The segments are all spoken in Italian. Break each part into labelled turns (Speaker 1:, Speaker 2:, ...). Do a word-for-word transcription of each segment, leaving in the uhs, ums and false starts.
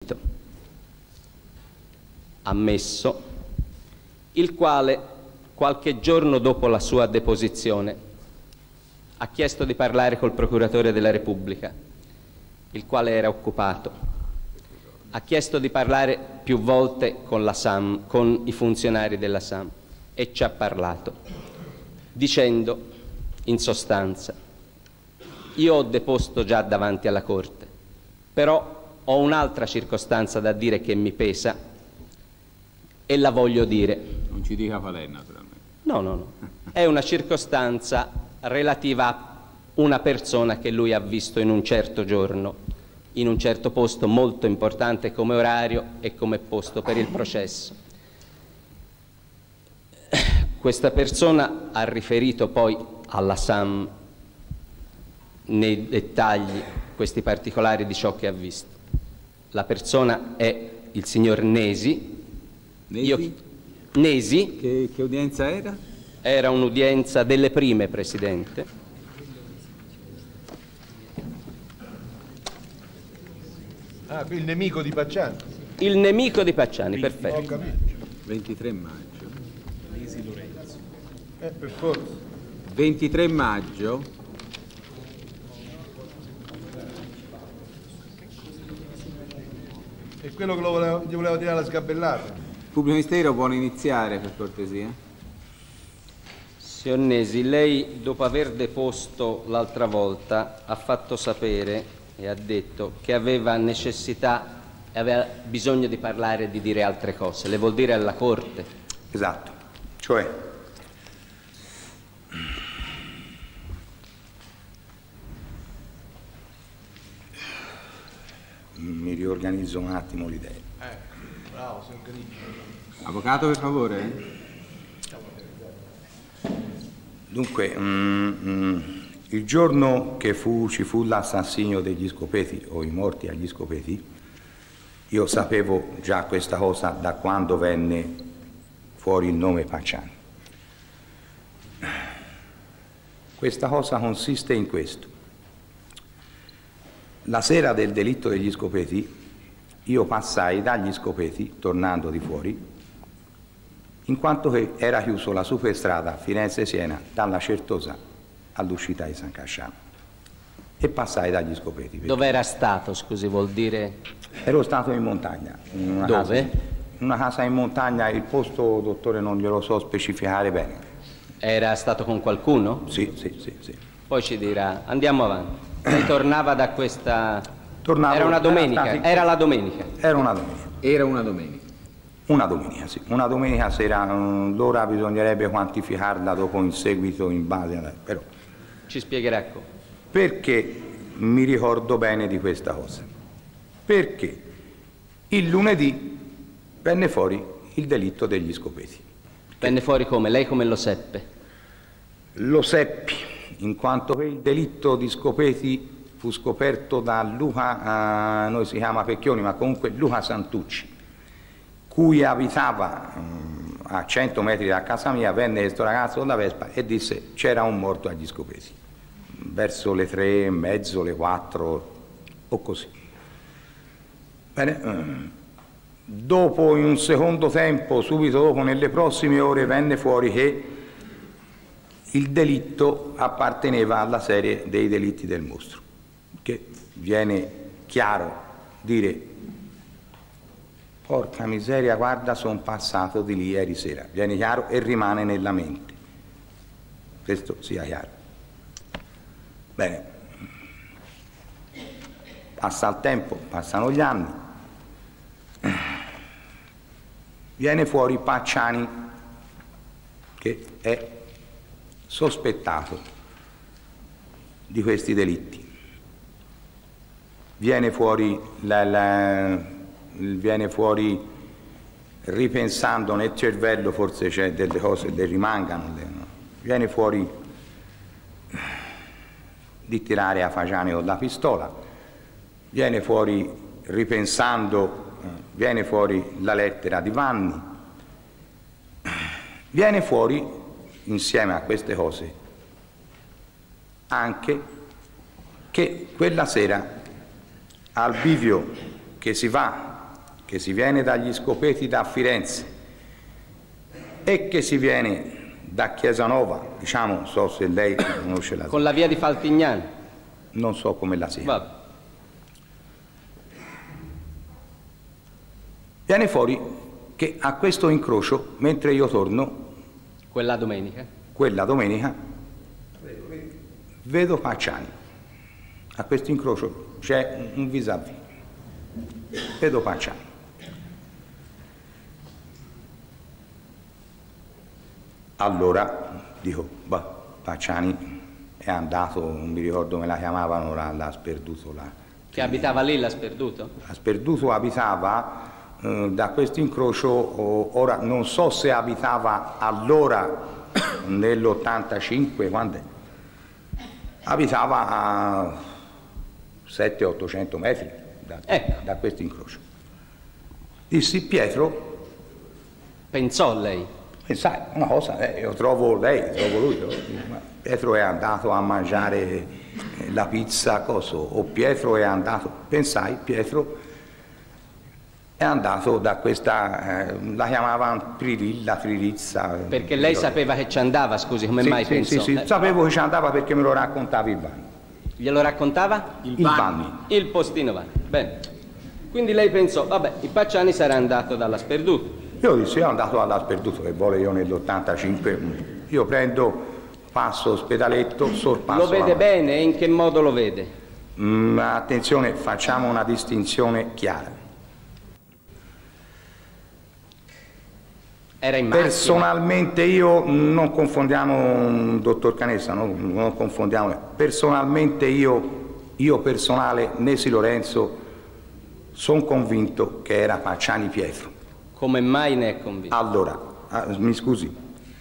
Speaker 1: partito, ammesso, il quale qualche giorno dopo la sua deposizione ha chiesto di parlare col procuratore della Repubblica, il quale era occupato. Ha chiesto di parlare più volte con la S A M, con i funzionari della S A M, e ci ha parlato, dicendo, in sostanza: io ho deposto già davanti alla Corte, però ho un'altra circostanza da dire che mi pesa e la voglio dire.
Speaker 2: Non ci dica qual è, naturalmente.
Speaker 1: No, no, no. È una circostanza relativa a una persona che lui ha visto in un certo giorno, in un certo posto molto importante come orario e come posto per il processo. Questa persona ha riferito poi alla S A M nei dettagli questi particolari di ciò che ha visto. La persona è il signor Nesi.
Speaker 2: Nesi?
Speaker 1: Io, Nesi
Speaker 2: che, che udienza era?
Speaker 1: Era un'udienza delle prime, Presidente.
Speaker 3: Ah, qui il nemico di Pacciani.
Speaker 1: Il nemico di Pacciani, perfetto.
Speaker 3: Ho capito.
Speaker 2: ventitré maggio.
Speaker 3: Nesi Lorenzo. Eh, per forza.
Speaker 2: ventitré maggio.
Speaker 3: È quello che lo voleva, gli voleva tirare la sgabellata.
Speaker 2: Il pubblico ministero vuole iniziare, per cortesia.
Speaker 1: Signor Nesi, lei, dopo aver deposto l'altra volta, ha fatto sapere e ha detto che aveva necessità e aveva bisogno di parlare e di dire altre cose. Le vuol dire alla Corte?
Speaker 4: Esatto. Cioè, mi riorganizzo un attimo l'idea.
Speaker 3: Eh, bravo, si organizza.
Speaker 2: Avvocato, per favore.
Speaker 4: Dunque, mm, mm, il giorno che fu, ci fu l'assassinio degli Scopeti, o i morti agli Scopeti, io sapevo già questa cosa da quando venne fuori il nome Pacciani. Questa cosa consiste in questo. La sera del delitto degli Scopeti, io passai dagli Scopeti, tornando di fuori, in quanto che era chiuso la superstrada Firenze-Siena dalla Certosa all'uscita di San Casciano, e passai dagli Scopeti. Perché...
Speaker 1: Dove era stato, scusi, vuol dire?
Speaker 4: Ero stato in montagna. In una
Speaker 1: Dove?
Speaker 4: Casa, in una casa in montagna, il posto, dottore, non glielo so specificare bene.
Speaker 1: Era stato con qualcuno?
Speaker 4: Sì, sì, sì, sì.
Speaker 1: Poi ci dirà. Andiamo avanti. Lei tornava da questa...
Speaker 4: Tornavo,
Speaker 1: era una domenica,
Speaker 4: era, stati...
Speaker 1: era la domenica.
Speaker 4: Era una domenica.
Speaker 2: Era una domenica.
Speaker 4: Una domenica, sì. Una domenica sera, l'ora bisognerebbe quantificarla dopo in seguito in base a... però.
Speaker 1: Ci spiegherà come.
Speaker 4: Perché mi ricordo bene di questa cosa? Perché il lunedì venne fuori il delitto degli Scopeti.
Speaker 1: Venne fuori come? Lei come lo seppe?
Speaker 4: Lo seppi, in quanto che il delitto di Scopeti fu scoperto da Luca, eh, noi si chiama Pecchioni, ma comunque Luca Santucci, cui abitava um, a cento metri da casa mia. Venne questo ragazzo con la Vespa e disse: c'era un morto agli Scopeti, verso le tre e mezzo, le quattro o così. Bene, um, dopo, in un secondo tempo, subito dopo, nelle prossime ore, venne fuori che il delitto apparteneva alla serie dei delitti del mostro, che viene chiaro dire: porca miseria, guarda, sono passato di lì ieri sera. Viene chiaro e rimane nella mente. Questo sia chiaro. Bene. Passa il tempo, passano gli anni. Viene fuori Pacciani, che è sospettato di questi delitti. Viene fuori la... la viene fuori ripensando nel cervello, forse c'è delle cose che le rimangano, no? Viene fuori di tirare a Fagiani con la pistola, viene fuori ripensando, viene fuori la lettera di Vanni, viene fuori insieme a queste cose anche che quella sera al bivio che si va che si viene dagli Scopeti da Firenze e che si viene da Chiesanova, diciamo, non so se lei conosce la...
Speaker 1: Con la via di Faltignano?
Speaker 4: Non so come la si chiama. Viene fuori che a questo incrocio, mentre io torno...
Speaker 1: Quella domenica?
Speaker 4: Quella domenica, vedo Pacciani. A questo incrocio c'è un vis-à-vis. Vedo Pacciani. Allora dico, bah, Pacciani è andato, non mi ricordo come la chiamavano, l'ha sperduto là.
Speaker 1: Che abitava lì, l'ha sperduto?
Speaker 4: L'ha sperduto abitava eh, da questo incrocio, oh, ora non so se abitava allora nell'ottantacinque, quando è? Abitava a settecento ottocento metri da,
Speaker 1: ecco.
Speaker 4: da questo incrocio. Dissi, Pietro...
Speaker 1: Pensò lei?
Speaker 4: E sai, una cosa, eh, io trovo lei, trovo lui, Pietro è andato a mangiare la pizza, coso, o Pietro è andato, pensai, Pietro è andato da questa, eh, la chiamavano Pririlla, Tririzza.
Speaker 1: Perché lei sapeva che ci andava, scusi, come
Speaker 4: sì,
Speaker 1: mai
Speaker 4: sì,
Speaker 1: pensò?
Speaker 4: Sì, sì,
Speaker 1: eh.
Speaker 4: sapevo che ci andava perché me lo raccontava il Vanni.
Speaker 1: Glielo raccontava?
Speaker 4: Il, il Vanni.
Speaker 1: Il postino Vanni, bene. Quindi lei pensò, vabbè, il Pacciani sarà andato dalla Sperduto.
Speaker 4: Io dissi, io andato alla Sperduto, che vuole io nell'ottantacinque, io prendo, passo Ospedaletto, sorpasso...
Speaker 1: Lo vede bene e in che modo lo vede?
Speaker 4: Mm, attenzione, facciamo una distinzione chiara.
Speaker 1: Era in macchina.
Speaker 4: Personalmente io, non confondiamo, dottor Canessa, no? Non confondiamo, personalmente io, io personale, Nesi Lorenzo, sono convinto che era Pacciani Pietro.
Speaker 1: Come mai ne è convinto?
Speaker 4: Allora, ah, mi scusi,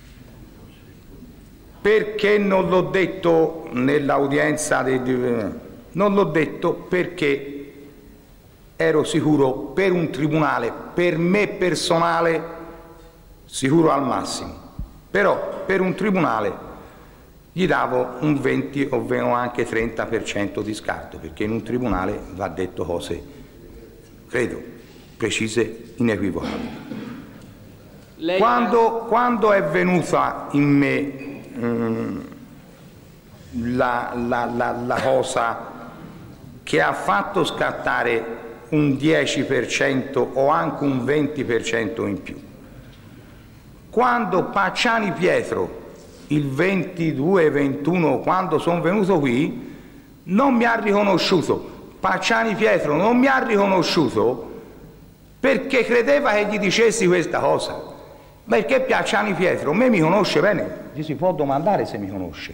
Speaker 4: perché non l'ho detto nell'udienza, non l'ho detto perché ero sicuro per un tribunale, per me personale, sicuro al massimo, però per un tribunale gli davo un venti o anche trenta per cento di scarto, perché in un tribunale va detto cose, credo, precise, inequivocabili. Lei quando, ha... quando è venuta in me mm, la, la, la, la cosa che ha fatto scattare un dieci per cento o anche un venti per cento in più, quando Pacciani Pietro il ventidue ventuno, quando sono venuto qui, non mi ha riconosciuto. Pacciani Pietro non mi ha riconosciuto perché credeva che gli dicessi questa cosa. Perché Pacciani Pietro me mi conosce bene, gli si può domandare se mi conosce.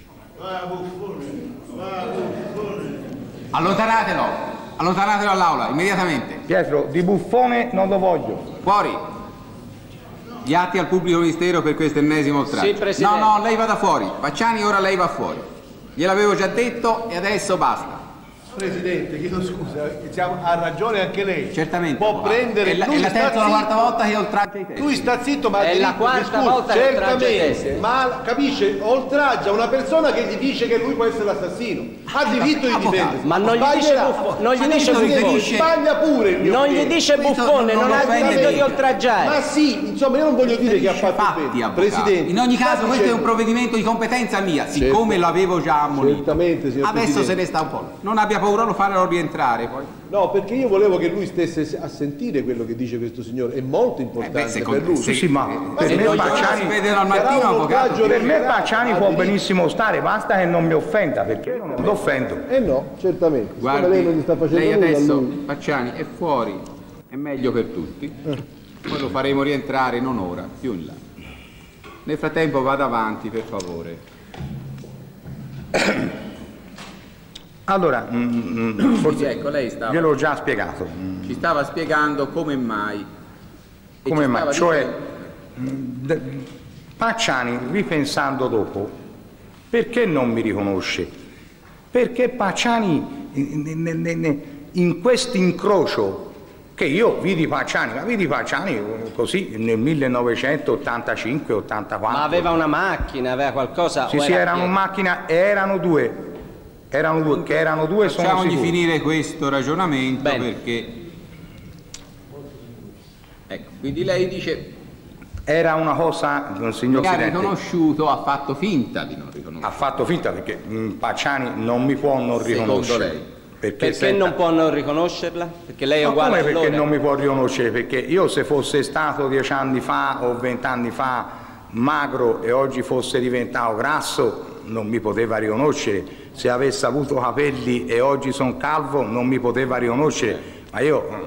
Speaker 2: Allontanatelo, allontanatelo all'aula, immediatamente.
Speaker 4: Pietro, di buffone non lo voglio.
Speaker 2: Fuori. Gli atti al pubblico ministero per questo ennesimo oltraggio.
Speaker 1: Sì, Presidente.
Speaker 2: No, no, lei vada fuori. Pacciani, ora lei va fuori. Gliel'avevo già detto e adesso basta.
Speaker 3: Presidente, chiedo scusa, diciamo, ha ragione anche lei.
Speaker 2: Certamente.
Speaker 3: Può prendere...
Speaker 2: È la, è la terza o la quarta volta che oltraggia i testi.
Speaker 3: Lui sta zitto, ma...
Speaker 1: È la quarta volta che oltraggia i testi.
Speaker 3: Ma capisce, oltraggia una persona che gli dice che lui può essere l'assassino. Ha diritto di difendersi.
Speaker 1: Ma non gli dice buffone, non gli dice buffone.
Speaker 3: Sbaglia pure il mio
Speaker 1: Non gli
Speaker 3: cliente.
Speaker 1: dice buffone, non, non ha diritto di oltraggiare.
Speaker 3: Ma sì, insomma, io non voglio dire che ha fatto
Speaker 2: fatti,
Speaker 3: bene. Presidente.
Speaker 2: In ogni caso, questo è un
Speaker 3: certo.
Speaker 2: provvedimento di competenza mia, siccome
Speaker 3: Certo.
Speaker 2: l'avevo già ammonito.
Speaker 3: Certamente, signor
Speaker 2: Adesso
Speaker 3: Presidente.
Speaker 2: se ne sta un po'. Non abbia paura, lo farò rientrare poi.
Speaker 3: No, perché io volevo che lui stesse a sentire quello che dice questo signore, è molto importante
Speaker 2: Eh beh,
Speaker 3: per lui.
Speaker 4: Sì, sì, ma per
Speaker 2: Se
Speaker 4: me
Speaker 2: non
Speaker 4: Pacciani...
Speaker 2: si vede al mattino,
Speaker 3: Sarà un
Speaker 2: avvocato.
Speaker 3: oltraggio
Speaker 4: Per me
Speaker 3: reiterato,
Speaker 4: Pacciani
Speaker 3: ha
Speaker 4: può
Speaker 3: diritto.
Speaker 4: benissimo stare, basta che non mi offenda, perché io non lo offendo.
Speaker 3: Eh no, certamente. Siccome
Speaker 2: Guardi,
Speaker 3: lei non gli sta facendo
Speaker 2: lei
Speaker 3: nulla a
Speaker 2: adesso,
Speaker 3: lui.
Speaker 2: Pacciani, è fuori, è meglio per tutti. Poi lo faremo rientrare non ora, più in là. Nel frattempo vada avanti, per favore.
Speaker 4: Allora, mm, forse
Speaker 2: ecco, lei stava,
Speaker 4: gliel'ho già spiegato. Mm,
Speaker 2: ci stava spiegando come mai. e
Speaker 4: come
Speaker 2: ci
Speaker 4: mai?
Speaker 2: stava
Speaker 4: Cioè,
Speaker 2: dicendo-
Speaker 4: mm, d- Pacciani, ripensando dopo, perché non mi riconosce? Perché Pacciani, in, in, in questo incrocio, che io vidi Pacciani, ma vidi Pacciani così nel millenovecentottantacinque ottantaquattro.
Speaker 1: Ma aveva una macchina, aveva qualcosa?
Speaker 4: Sì,
Speaker 1: o
Speaker 4: sì,
Speaker 1: era
Speaker 4: erano in
Speaker 1: pieno?
Speaker 4: macchina, erano due, erano due, che erano due, sono
Speaker 2: Facciamogli
Speaker 4: sicuro.
Speaker 2: finire questo ragionamento
Speaker 1: Bene.
Speaker 2: perché Ecco, quindi lei dice...
Speaker 4: Era una cosa, signor
Speaker 2: che ha
Speaker 4: Presidente...
Speaker 2: riconosciuto, ha fatto finta di non riconoscere.
Speaker 4: Ha fatto finta perché mh, Pacciani non mi può non riconoscere.
Speaker 2: Secondo lei?
Speaker 4: Perché,
Speaker 1: Perché
Speaker 4: senta,
Speaker 1: non può non riconoscerla? Perché lei è
Speaker 4: ma
Speaker 1: uguale
Speaker 4: come
Speaker 1: a loro?
Speaker 4: perché non mi può riconoscere? Perché io se fosse stato dieci anni fa o vent'anni fa magro e oggi fosse diventato grasso non mi poteva riconoscere. Se avesse avuto capelli e oggi sono calvo non mi poteva riconoscere. Ma io...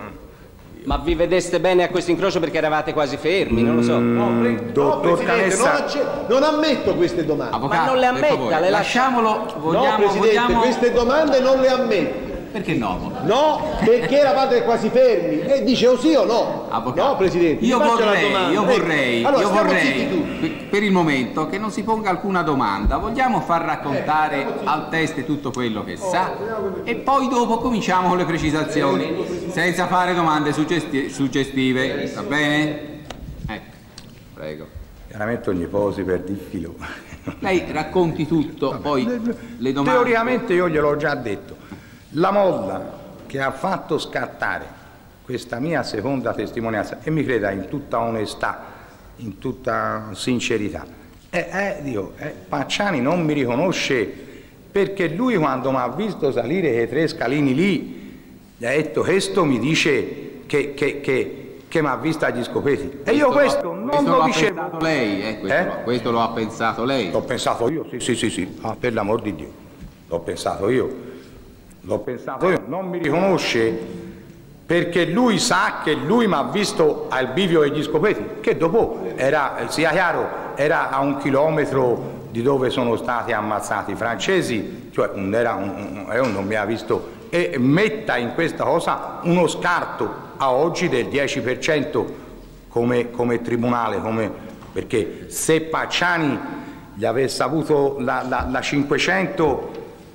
Speaker 1: Ma vi vedeste bene a questo incrocio perché eravate quasi fermi, non lo so.
Speaker 3: No, pre-
Speaker 4: Dottor
Speaker 3: no, Presidente,
Speaker 4: Canessa-
Speaker 3: non, acce- non ammetto queste domande.
Speaker 2: Avvocato,
Speaker 1: Ma non le
Speaker 2: per
Speaker 1: ammetta,
Speaker 2: favore,
Speaker 1: le lascia-
Speaker 2: lasciamolo, vogliamo...
Speaker 3: no, Presidente,
Speaker 2: vogliamo...
Speaker 3: queste domande non le ammetto.
Speaker 2: Perché no?
Speaker 3: No, perché eravate quasi fermi. E dice o sì o no.
Speaker 2: Avvocato,
Speaker 3: No, Presidente.
Speaker 2: io
Speaker 3: mi faccia la
Speaker 2: vorrei,
Speaker 3: domanda.
Speaker 2: io
Speaker 3: Ecco.
Speaker 2: vorrei,
Speaker 3: Allora,
Speaker 2: io
Speaker 3: stiamo
Speaker 2: vorrei
Speaker 3: zitti tutti.
Speaker 2: per, per il momento che non si ponga alcuna domanda, vogliamo far raccontare al teste tutto quello che sa e poi dopo cominciamo con le precisazioni, senza fare domande suggesti- suggestive, va bene? Ecco, prego.
Speaker 4: Chiaramente ogni posi per il filo.
Speaker 2: Lei racconti tutto, poi le domande...
Speaker 4: Teoricamente io gliel'ho già detto. La molla che ha fatto scattare questa mia seconda testimonianza, e mi creda in tutta onestà, in tutta sincerità, è, è, dico, è, Pacciani non mi riconosce perché lui quando mi ha visto salire quei tre scalini lì gli ha detto questo mi dice che, che, che, che mi ha visto agli scopeti e io questo non
Speaker 2: questo
Speaker 4: lo
Speaker 2: lo ha
Speaker 4: dicevo.
Speaker 2: pensato lei, eh? Questo,
Speaker 4: Eh?
Speaker 2: Lo, questo lo ha pensato lei.
Speaker 4: L'ho pensato io, sì, sì, sì, sì. Ah, per l'amor di Dio, l'ho pensato io, l'ho pensato io, non mi riconosce perché lui sa che lui mi ha visto al bivio degli scopeti, che dopo era, sia chiaro, era a un chilometro di dove sono stati ammazzati i francesi, cioè non, era un, un, non mi ha visto, e metta in questa cosa uno scarto a oggi del dieci per cento come, come tribunale, come, perché se Pacciani gli avesse avuto la, la, la cinquecento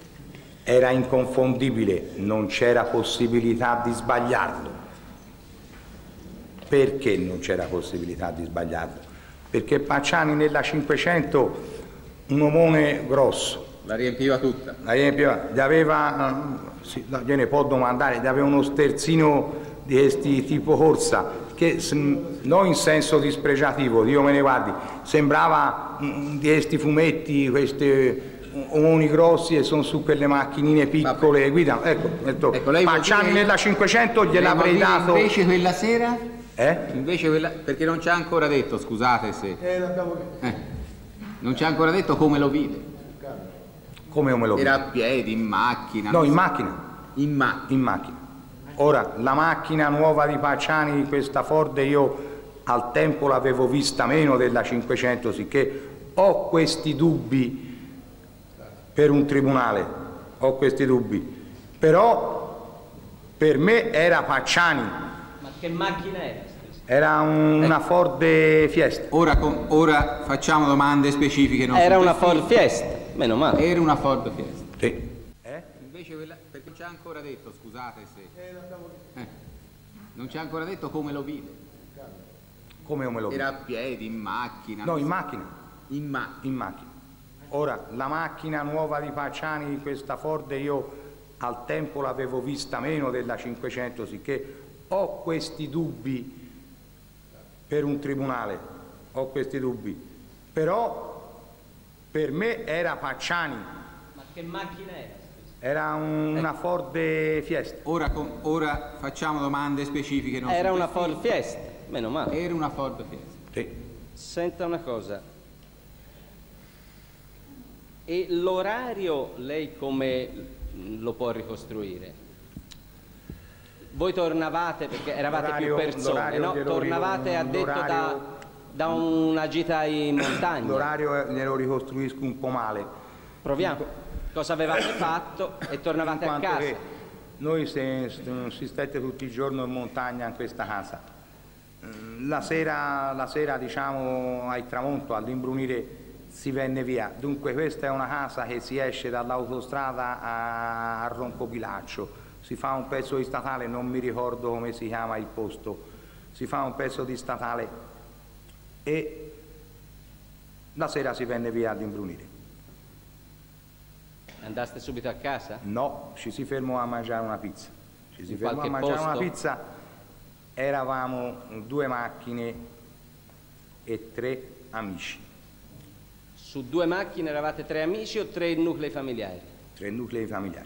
Speaker 4: era inconfondibile, non c'era possibilità di sbagliarlo. Perché non c'era possibilità di sbagliarlo? Perché Pacciani nella cinquecento un omone grosso,
Speaker 2: La riempiva tutta.
Speaker 4: la riempiva, gli aveva, sì, gliene può domandare, gli aveva uno sterzino di questi tipo corsa, che non in senso dispregiativo, Dio me ne guardi, sembrava mm, di questi fumetti, questi omoni grossi e sono su quelle macchinine piccole e guidano. Ecco, detto,
Speaker 2: Ecco, lei vuol
Speaker 4: Pacciani
Speaker 2: dire-
Speaker 4: nella cinquecento
Speaker 2: Lei
Speaker 4: gliel'avrei
Speaker 2: vuol dire
Speaker 4: dato.
Speaker 2: Invece quella sera?
Speaker 4: Eh?
Speaker 2: Invece quella... Perché non ci ha ancora detto, scusate se...
Speaker 3: Eh, l'abbiamo detto.
Speaker 2: Eh, non ci ha ancora detto come lo vide.
Speaker 4: Come me lo
Speaker 2: Era
Speaker 4: vedi?
Speaker 2: a piedi, in macchina?
Speaker 4: No,
Speaker 2: non
Speaker 4: in
Speaker 2: so.
Speaker 4: macchina.
Speaker 2: In macchina.
Speaker 4: In macchina. Ora, la macchina nuova di Pacciani, questa Ford, io al tempo l'avevo vista meno della cinquecento, sicché ho questi dubbi per un tribunale, ho questi dubbi, però per me era Pacciani,
Speaker 1: Ma che macchina era?
Speaker 4: era un- una Ford Fiesta.
Speaker 2: Ora, con- ora facciamo domande specifiche. Non
Speaker 1: Era una
Speaker 2: suggestive.
Speaker 1: Ford Fiesta, meno male.
Speaker 2: Era una Ford Fiesta.
Speaker 4: Sì.
Speaker 2: Invece quella... Perché non ci ha ancora detto, scusate se... Eh, non ci ha ancora detto come lo vide.
Speaker 4: Come me lo vedi?
Speaker 2: Era a piedi, in macchina?
Speaker 4: No,
Speaker 2: non
Speaker 4: in
Speaker 2: so.
Speaker 4: macchina.
Speaker 2: In macchina.
Speaker 4: In macchina. Ora, la macchina nuova di Pacciani, questa Ford, io al tempo l'avevo vista meno della cinquecento, sicché ho questi dubbi per un tribunale, ho questi dubbi, però per me era Pacciani,
Speaker 1: Ma che macchina era?
Speaker 4: era un- una Ford Fiesta.
Speaker 2: Ora, con- ora facciamo domande specifiche. Non
Speaker 1: Era una
Speaker 2: suggestive.
Speaker 1: Ford Fiesta, meno male.
Speaker 2: Era una Ford Fiesta.
Speaker 4: Sì.
Speaker 1: Senta una cosa. E l'orario lei come lo può ricostruire? Voi tornavate, perché eravate più
Speaker 4: L'orario-
Speaker 1: persone,
Speaker 4: l'orario
Speaker 1: no?
Speaker 4: glielo
Speaker 1: Tornavate,
Speaker 4: ricordo,
Speaker 1: ha detto, da,
Speaker 4: l'orario-
Speaker 1: da una gita in montagna.
Speaker 4: L'orario eh, glielo ricostruisco un po' male.
Speaker 1: Proviamo. Cosa avevate fatto e tornavate a
Speaker 4: Quanto
Speaker 1: casa?
Speaker 4: che noi se- si stette tutti i giorni in montagna in questa casa. La sera, la sera diciamo al tramonto, all'imbrunire si venne via. Dunque questa è una casa che si esce dall'autostrada a, a Roncopilaccio, si fa un pezzo di statale, non mi ricordo come si chiama il posto, si fa un pezzo di statale e la sera si venne via all'imbrunire.
Speaker 1: Andaste subito a casa?
Speaker 4: No, ci si fermò a mangiare una pizza. Ci si
Speaker 1: In
Speaker 4: fermò a
Speaker 1: qualche
Speaker 4: mangiare
Speaker 1: posto?
Speaker 4: una pizza eravamo due macchine e tre amici.
Speaker 1: Su due macchine eravate tre amici o tre nuclei familiari?
Speaker 4: Tre nuclei familiari.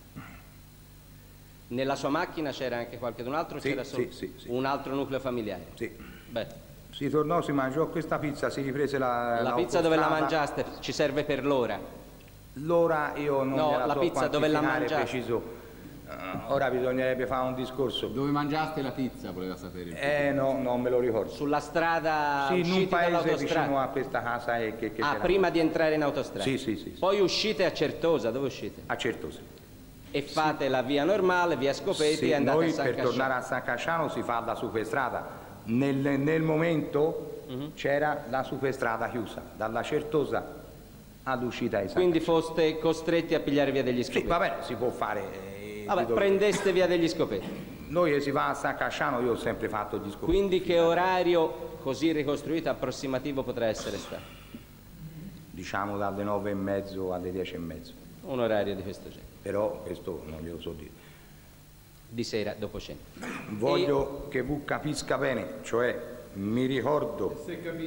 Speaker 1: Nella sua macchina c'era anche qualcun altro o
Speaker 4: Sì,
Speaker 1: c'era solo
Speaker 4: sì, sì, sì.
Speaker 1: un altro nucleo familiare?
Speaker 4: Sì.
Speaker 1: Beh,
Speaker 4: Si tornò, si mangiò questa pizza, si riprese la
Speaker 1: la pizza dove la
Speaker 4: l'autostrada.
Speaker 1: mangiaste? Ci serve per l'ora?
Speaker 4: L'ora io non
Speaker 1: No,
Speaker 4: gliela
Speaker 1: la
Speaker 4: so
Speaker 1: pizza dove la
Speaker 4: quantificare
Speaker 1: mangiaste?
Speaker 4: preciso. Eh, ora bisognerebbe fare un discorso.
Speaker 2: Dove mangiaste la pizza, voleva sapere il
Speaker 4: Eh no, non me lo ricordo.
Speaker 1: Sulla strada
Speaker 4: Sì, in
Speaker 1: usciti
Speaker 4: un paese
Speaker 1: dall'autostrada?
Speaker 4: vicino a questa casa e che, che
Speaker 1: Ah,
Speaker 4: c'era-
Speaker 1: prima di entrare in autostrada?
Speaker 4: Sì, sì, sì, sì.
Speaker 1: Poi uscite a Certosa, dove uscite?
Speaker 4: a Certosa.
Speaker 1: E fate la via normale, via Scopeti
Speaker 4: Sì,
Speaker 1: e andate
Speaker 4: noi
Speaker 1: a San
Speaker 4: per
Speaker 1: Casciano.
Speaker 4: tornare a San Casciano si fa la superstrada. Nel, nel momento
Speaker 1: Mhm.
Speaker 4: c'era la superstrada chiusa, dalla Certosa all'uscita di San
Speaker 1: Quindi
Speaker 4: Casciano.
Speaker 1: foste costretti a pigliare via degli
Speaker 4: Sì,
Speaker 1: Scopeti?
Speaker 4: vabbè, si può fare. eh,
Speaker 1: Vabbè,
Speaker 4: di dove-
Speaker 1: prendeste via degli Scopeti.
Speaker 4: Noi si va a San Casciano, io ho sempre fatto gli scopi.
Speaker 1: Quindi che orario così ricostruito approssimativo potrà essere stato?
Speaker 4: Diciamo dalle nove e mezzo alle dieci e mezzo.
Speaker 1: Un orario di questo genere,
Speaker 4: Però questo non glielo so dire.
Speaker 1: di sera dopo cena.
Speaker 4: Voglio che tu capisca bene, cioè mi ricordo,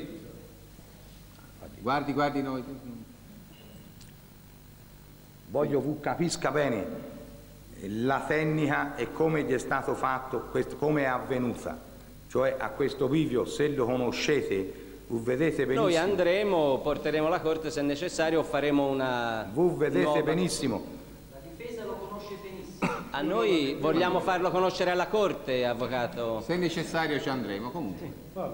Speaker 2: Guardi, guardi noi.
Speaker 4: voglio che tu capisca bene la tecnica e come gli è stato fatto, questo- come è avvenuta. Cioè a questo video, se lo conoscete, voi vedete benissimo.
Speaker 1: Noi andremo, porteremo la corte se necessario o faremo una
Speaker 4: Voi vedete
Speaker 1: nuova-
Speaker 4: benissimo.
Speaker 1: La difesa lo conosce benissimo. A noi vogliamo farlo conoscere alla corte, avvocato.
Speaker 2: Se necessario ci andremo, comunque.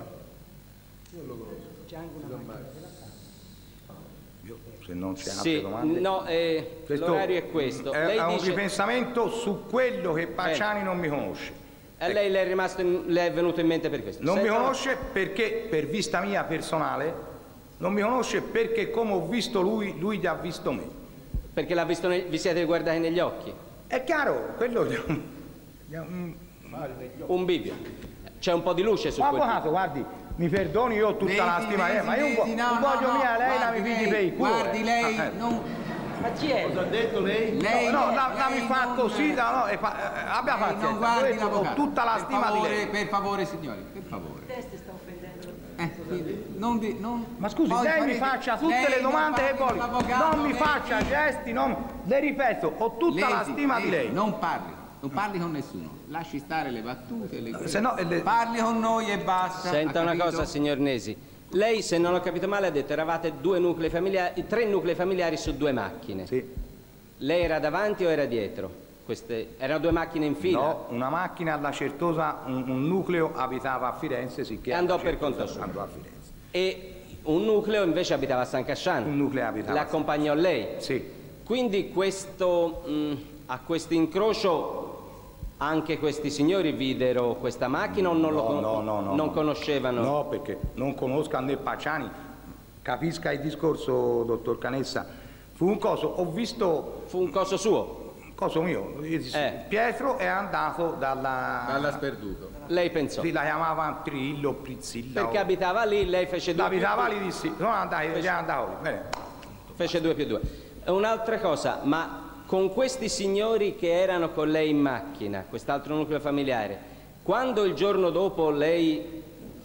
Speaker 4: Io, se non c'è altre
Speaker 1: Sì,
Speaker 4: domande.
Speaker 1: no, eh,
Speaker 4: Questo
Speaker 1: l'orario è questo.
Speaker 4: È,
Speaker 1: Lei
Speaker 4: è un
Speaker 1: dice-
Speaker 4: ripensamento su quello che Pacciani non mi conosce.
Speaker 1: A lei le è, rimasto in- le è venuto in mente per questo?
Speaker 4: Non
Speaker 1: Se
Speaker 4: mi
Speaker 1: no-
Speaker 4: conosce perché, per vista mia personale, non mi conosce perché come ho visto lui, lui gli ha visto me.
Speaker 1: Perché l'ha visto nel- vi siete guardati negli occhi?
Speaker 4: È chiaro, quello...
Speaker 1: Un bivio. C'è un po' di luce su quel
Speaker 4: Avvocato, guardi, mi perdoni, io ho tutta la
Speaker 2: Vedi,
Speaker 4: stima, eh,
Speaker 2: vedi,
Speaker 4: ma io un, po-
Speaker 2: vedi, no,
Speaker 4: un
Speaker 2: no,
Speaker 4: voglio
Speaker 2: no,
Speaker 4: mia, lei la
Speaker 2: guardi
Speaker 4: mi pigli
Speaker 2: lei,
Speaker 4: per il culo.
Speaker 2: Guardi
Speaker 4: eh.
Speaker 2: lei,
Speaker 4: Ah, eh.
Speaker 2: non...
Speaker 1: Ma chi è?
Speaker 3: Cosa ha detto lei?
Speaker 2: Lei,
Speaker 4: No, la, la
Speaker 2: lei
Speaker 4: mi fa
Speaker 2: non-
Speaker 4: così, no, no, e fa, eh, abbia
Speaker 2: lei
Speaker 4: pazienza,
Speaker 2: non guardi
Speaker 4: ho detto, ho
Speaker 2: l'avvocato.
Speaker 4: tutta la
Speaker 2: Per
Speaker 4: stima
Speaker 2: favore,
Speaker 4: di lei.
Speaker 2: Per favore, signori, per favore.
Speaker 5: Teste sta offendendo.
Speaker 2: Eh, sì, non di- non-
Speaker 4: Ma scusi,
Speaker 2: poi
Speaker 4: lei mi
Speaker 2: farete-
Speaker 4: faccia tutte
Speaker 2: lei
Speaker 4: le
Speaker 2: non
Speaker 4: domande che
Speaker 2: parli
Speaker 4: vuole,
Speaker 2: con l'avvocato,
Speaker 4: non mi
Speaker 2: lei-
Speaker 4: faccia gesti, non, le ripeto, ho tutta la
Speaker 2: Lei-
Speaker 4: stima
Speaker 2: lei
Speaker 4: di lei.
Speaker 2: Non parli, non parli con nessuno. Lasci stare le battute, le...
Speaker 4: Se no, le-
Speaker 2: Parli con noi e basta.
Speaker 1: Senta
Speaker 2: ha
Speaker 1: una
Speaker 2: capito?
Speaker 1: cosa, signor Nesi. Lei, se non ho capito male, ha detto eravate due nuclei familiari, tre nuclei familiari su due macchine.
Speaker 4: Sì.
Speaker 1: Lei era davanti o era dietro? Queste, erano due macchine in fila?
Speaker 4: No, una macchina alla Certosa, un, un nucleo abitava a Firenze, sicché
Speaker 1: E andò
Speaker 4: alla
Speaker 1: per
Speaker 4: Certosa
Speaker 1: conto suo.
Speaker 4: andò a Firenze.
Speaker 1: E un nucleo invece abitava a San Casciano.
Speaker 4: Un nucleo abitava.
Speaker 1: L'accompagnò lei.
Speaker 4: Sì.
Speaker 1: Quindi questo, mh, a questo incrocio anche questi signori videro questa macchina o non, lo
Speaker 4: No,
Speaker 1: con-
Speaker 4: no, no, no,
Speaker 1: non
Speaker 4: no.
Speaker 1: conoscevano?
Speaker 4: No, perché non conoscano né Pacciani. Capisca il discorso, dottor Canessa. Fu un coso, ho visto
Speaker 1: Fu un coso suo.
Speaker 4: un coso mio.
Speaker 1: Eh.
Speaker 4: Pietro è andato dalla.
Speaker 2: Dalla sperduto.
Speaker 1: Lei pensò.
Speaker 4: Sì, la chiamavano Trillo, Prizzilla.
Speaker 1: Perché
Speaker 4: o-
Speaker 1: abitava lì, lei fece due
Speaker 4: abitava
Speaker 1: più
Speaker 4: lì, dissi, sono andati, già andavo lì. Bene.
Speaker 1: due. Fece due più due. E un'altra cosa, ma con questi signori che erano con lei in macchina, quest'altro nucleo familiare, quando il giorno dopo lei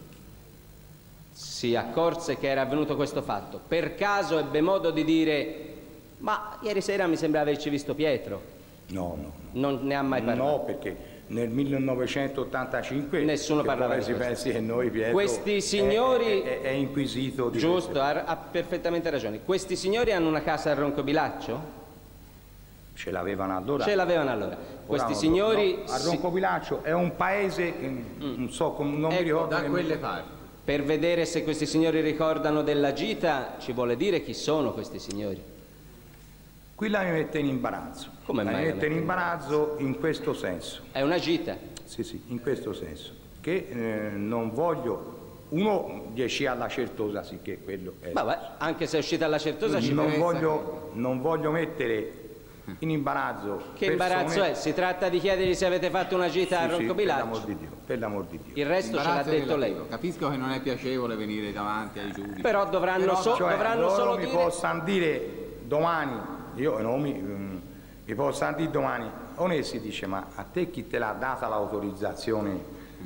Speaker 1: si accorse che era avvenuto questo fatto, per caso ebbe modo di dire: ma ieri sera mi sembra averci visto Pietro?
Speaker 4: No, no,
Speaker 1: Non ne ha mai
Speaker 4: no.
Speaker 1: parlato?
Speaker 4: No, perché nel millenovecentottantacinque
Speaker 1: Nessuno
Speaker 4: che
Speaker 1: parlava
Speaker 4: poi
Speaker 1: di
Speaker 4: si
Speaker 1: questo.
Speaker 4: pensi che noi Pietro
Speaker 1: Questi
Speaker 4: è-
Speaker 1: signori-
Speaker 4: è, è- è inquisito di
Speaker 1: Giusto,
Speaker 4: queste-
Speaker 1: ha, ha perfettamente ragione. Questi signori hanno una casa a Roncobilaccio?
Speaker 4: ce l'avevano allora.
Speaker 1: Ce l'avevano allora.
Speaker 4: Ora
Speaker 1: Questi
Speaker 4: non-
Speaker 1: signori,
Speaker 4: no, a
Speaker 1: si-
Speaker 4: Roncopilaccio è un paese che non so, com- non
Speaker 1: Ecco,
Speaker 4: mi ricordo
Speaker 2: Da
Speaker 4: nemmeno-
Speaker 2: quelle parti.
Speaker 1: per vedere se questi signori ricordano della gita, ci vuole dire chi sono questi signori.
Speaker 4: Qui la mi mette in imbarazzo.
Speaker 1: Come
Speaker 4: la
Speaker 1: mai
Speaker 4: mi
Speaker 1: la
Speaker 4: mette in
Speaker 1: mette in
Speaker 4: imbarazzo in questo senso.
Speaker 1: È una gita.
Speaker 4: Sì, sì, in questo senso. Che eh, non voglio. Uno riesce alla Certosa, sì che quello è.
Speaker 1: Vabbè, anche se è uscita alla Certosa ci
Speaker 4: non,
Speaker 2: interessa
Speaker 4: voglio, non voglio mettere in imbarazzo.
Speaker 1: Che imbarazzo è? Si tratta di chiedergli se avete fatto una gita a
Speaker 4: Per l'amor
Speaker 1: Roncobilaccio.
Speaker 4: di Dio, per l'amor di Dio.
Speaker 1: Il resto ce l'ha
Speaker 2: Imbarazzo è
Speaker 1: detto lei.
Speaker 2: relativo. Capisco che non è piacevole venire davanti ai giudici.
Speaker 1: Però dovranno,
Speaker 2: Però-
Speaker 1: so-
Speaker 4: Cioè,
Speaker 1: dovranno
Speaker 4: loro
Speaker 1: solo
Speaker 4: mi
Speaker 1: dire...
Speaker 4: possano dire domani, io no, mi, mm, mi possano dire domani, Onesti dice, ma a te chi te l'ha data l'autorizzazione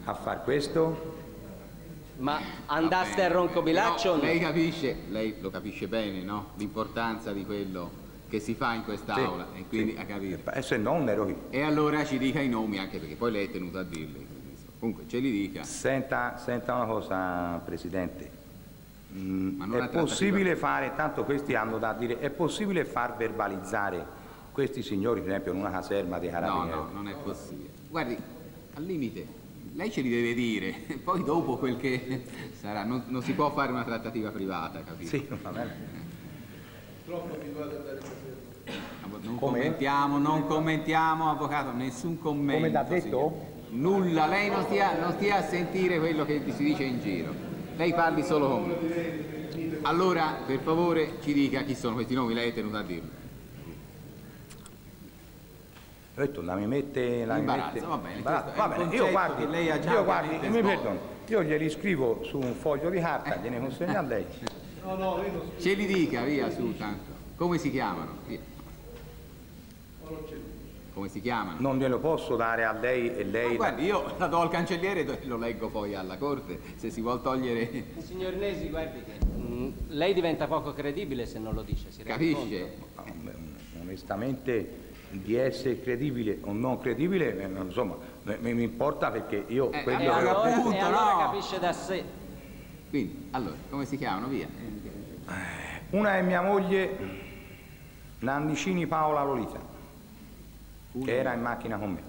Speaker 4: a far questo?
Speaker 1: Ma andaste a Roncobilaccio o no?
Speaker 2: Lei capisce, lei lo capisce bene, no? L'importanza di quello che si fa in quest'aula,
Speaker 4: Sì,
Speaker 2: e quindi
Speaker 4: sì.
Speaker 2: ha capito.
Speaker 4: E se no non ero qui.
Speaker 2: E allora ci dica i nomi, anche perché poi lei è tenuto a dirli. Comunque ce li dica.
Speaker 4: Senta, senta una cosa, Presidente. Mm,
Speaker 2: Ma non
Speaker 4: è
Speaker 2: la tratta
Speaker 4: possibile
Speaker 2: più.
Speaker 4: fare, tanto questi hanno da dire, è possibile far verbalizzare questi signori, per esempio, in una caserma dei
Speaker 2: No,
Speaker 4: carabinieri?
Speaker 2: no, non è possibile. Guardi, al limite, lei ce li deve dire, poi dopo quel che sarà, non, non si può fare una trattativa privata, capito?
Speaker 4: Sì, va bene.
Speaker 3: Troppo abituato ad andare a
Speaker 2: Non
Speaker 4: Come?
Speaker 2: commentiamo, non commentiamo, avvocato, nessun commento.
Speaker 4: Come l'ha detto?
Speaker 2: signor. Nulla, lei non stia, non stia a sentire quello che si dice in giro. Lei parli solo con me. Allora, per favore, ci dica chi sono questi nomi, lei è tenuto a dirlo.
Speaker 4: Ho detto, la mi mette... La mi
Speaker 2: Imbarazzo,
Speaker 4: mette...
Speaker 2: va bene,
Speaker 4: imbarazzo.
Speaker 2: questo è
Speaker 4: Va
Speaker 2: un
Speaker 4: bene, io
Speaker 2: concetto
Speaker 4: guardi,
Speaker 2: che lei ha già
Speaker 4: io guardi,
Speaker 2: ovviamente
Speaker 4: mi
Speaker 2: svolto.
Speaker 4: perdono, io glieli scrivo su un foglio di carta, gliene consegno a lei.
Speaker 3: No, no, lei non
Speaker 2: Ce li dica, via, su, tanto. Come si chiamano? Via. Come si chiamano?
Speaker 4: Non glielo posso dare a lei e
Speaker 2: Ma
Speaker 4: lei...
Speaker 2: guardi, io la do al cancelliere e lo leggo poi alla corte, se si vuol togliere...
Speaker 1: Signor Nesi, guardi che mm, lei diventa poco credibile se non lo dice, si rende
Speaker 2: Capisce?
Speaker 1: conto?
Speaker 4: No, beh, onestamente di essere credibile o non credibile, eh, insomma, mi, mi importa perché io
Speaker 2: Eh,
Speaker 4: quello
Speaker 1: E
Speaker 2: Eh,
Speaker 4: che ho
Speaker 1: allora,
Speaker 2: appunto,
Speaker 1: e allora
Speaker 2: no.
Speaker 1: capisce da sé.
Speaker 2: Quindi, allora, come si chiamano? Via.
Speaker 4: Una è mia moglie Nannicini Paola Lolita,
Speaker 2: Uno.
Speaker 4: che era in macchina con me.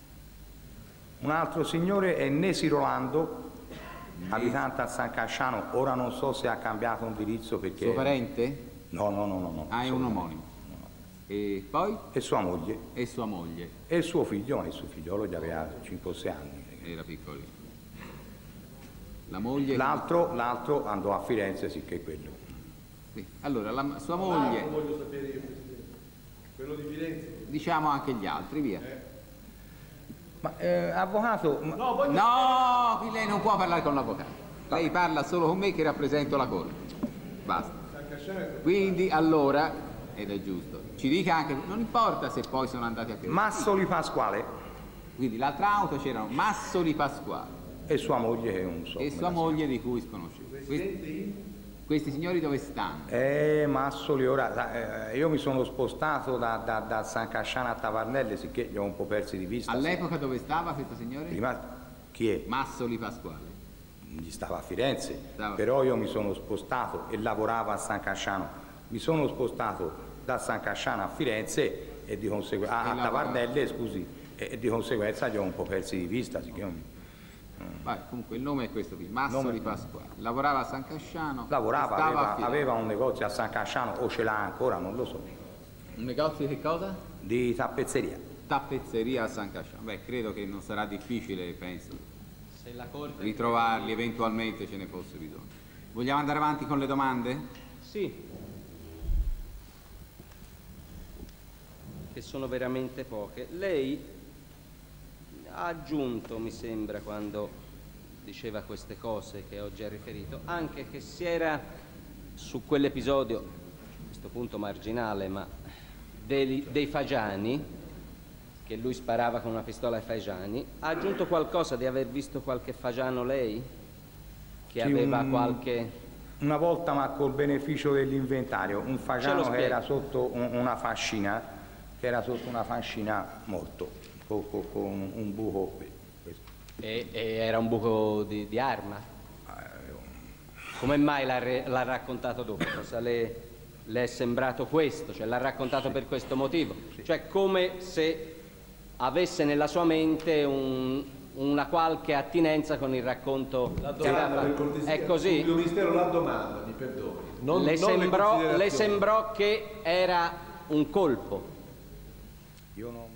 Speaker 4: Un altro signore è Nesi Rolando, abitante a San Casciano, ora non so se ha cambiato indirizzo perché...
Speaker 2: Suo parente?
Speaker 4: No, no, no, no. no
Speaker 2: Ah, è un omonimo. E poi?
Speaker 4: E sua moglie
Speaker 2: E sua moglie.
Speaker 4: e il suo figlio, ma il suo figliolo gli aveva cinque o sei anni.
Speaker 2: Era piccolino. La moglie...
Speaker 4: L'altro, l'altro andò a Firenze, sicché quello.
Speaker 2: Sì. Allora, la, sua
Speaker 3: Ah,
Speaker 2: moglie...
Speaker 3: non voglio sapere io, Presidente. Quello di Firenze.
Speaker 2: Diciamo anche gli altri, via.
Speaker 4: Ma eh, avvocato, ma-
Speaker 3: No, voglio...
Speaker 2: No, qui lei non può parlare con l'avvocato. Lei parla solo con me che rappresento la corte. Basta.
Speaker 3: San Casciano è...
Speaker 2: Quindi, allora, ed è giusto, ci dica anche... Non importa se poi sono andati a Firenze.
Speaker 4: Massoli Pasquale
Speaker 2: Quindi l'altra auto c'erano Massoli Pasquale
Speaker 4: e sua moglie che non so.
Speaker 2: e
Speaker 4: come
Speaker 2: sua
Speaker 4: la si
Speaker 2: moglie di cui sconosciuto. Questi, questi signori dove stanno?
Speaker 4: chiama. Eh, Massoli, ora eh, io mi sono spostato da, da, da San Casciano a Tavernelle, sicché li ho un po' persi di vista.
Speaker 2: All'epoca dove stava questo signore?
Speaker 4: Prima, chi è?
Speaker 2: Massoli Pasquale.
Speaker 4: Gli stava a Firenze,
Speaker 2: Stava-
Speaker 4: però io mi sono spostato e lavoravo a San Casciano. Mi sono spostato da San Casciano a Firenze e di conseguenza
Speaker 2: E
Speaker 4: a, a
Speaker 2: lavorava.
Speaker 4: Tavernelle, scusi, e, e di conseguenza li ho un po' persi di vista, sicché io mi-
Speaker 2: Vai, comunque il nome è questo qui, Massoli
Speaker 4: Nome-
Speaker 2: Pasquale. Lavorava a San Casciano.
Speaker 4: lavorava,
Speaker 2: stava a
Speaker 4: aveva,
Speaker 2: Firenze.
Speaker 4: aveva un negozio a San Casciano o ce l'ha ancora, non lo so,
Speaker 2: Un negozio di che cosa?
Speaker 4: di tappezzeria.
Speaker 2: Tappezzeria a San Casciano. Beh, credo che non sarà difficile, penso,
Speaker 1: Se la corte...
Speaker 2: ritrovarli eventualmente ce ne fosse bisogno. Vogliamo andare avanti con le domande?
Speaker 1: Sì. Che sono veramente poche. Lei ha aggiunto, mi sembra, quando diceva queste cose che oggi ha riferito, anche che si era su quell'episodio, a questo punto marginale, ma dei, dei fagiani, che lui sparava con una pistola ai fagiani, ha aggiunto qualcosa di aver visto qualche fagiano lei? Che
Speaker 4: Sì,
Speaker 1: aveva
Speaker 4: un-
Speaker 1: qualche...
Speaker 4: Una volta, ma col beneficio dell'inventario, un
Speaker 1: Ce lo
Speaker 4: fagiano che
Speaker 1: spieghi.
Speaker 4: era sotto un- una fascina, che era sotto una fascina morto, con, con- con un buco. questo.
Speaker 1: E, e era un buco di, di arma? Come mai l'ha, re- l'ha raccontato dopo? Cosa le, le è sembrato questo? Cioè l'ha raccontato per questo motivo? Cioè come se avesse nella sua mente un- una qualche attinenza con il racconto
Speaker 3: La
Speaker 1: che aveva
Speaker 3: domanda, per
Speaker 1: fatto.
Speaker 3: cortesia.
Speaker 1: È così?
Speaker 3: Il ministero la domanda, mi perdoni. Non,
Speaker 1: le,
Speaker 3: non
Speaker 1: sembrò, le
Speaker 3: considerazioni.
Speaker 1: sembrò che era un colpo?
Speaker 4: Io non,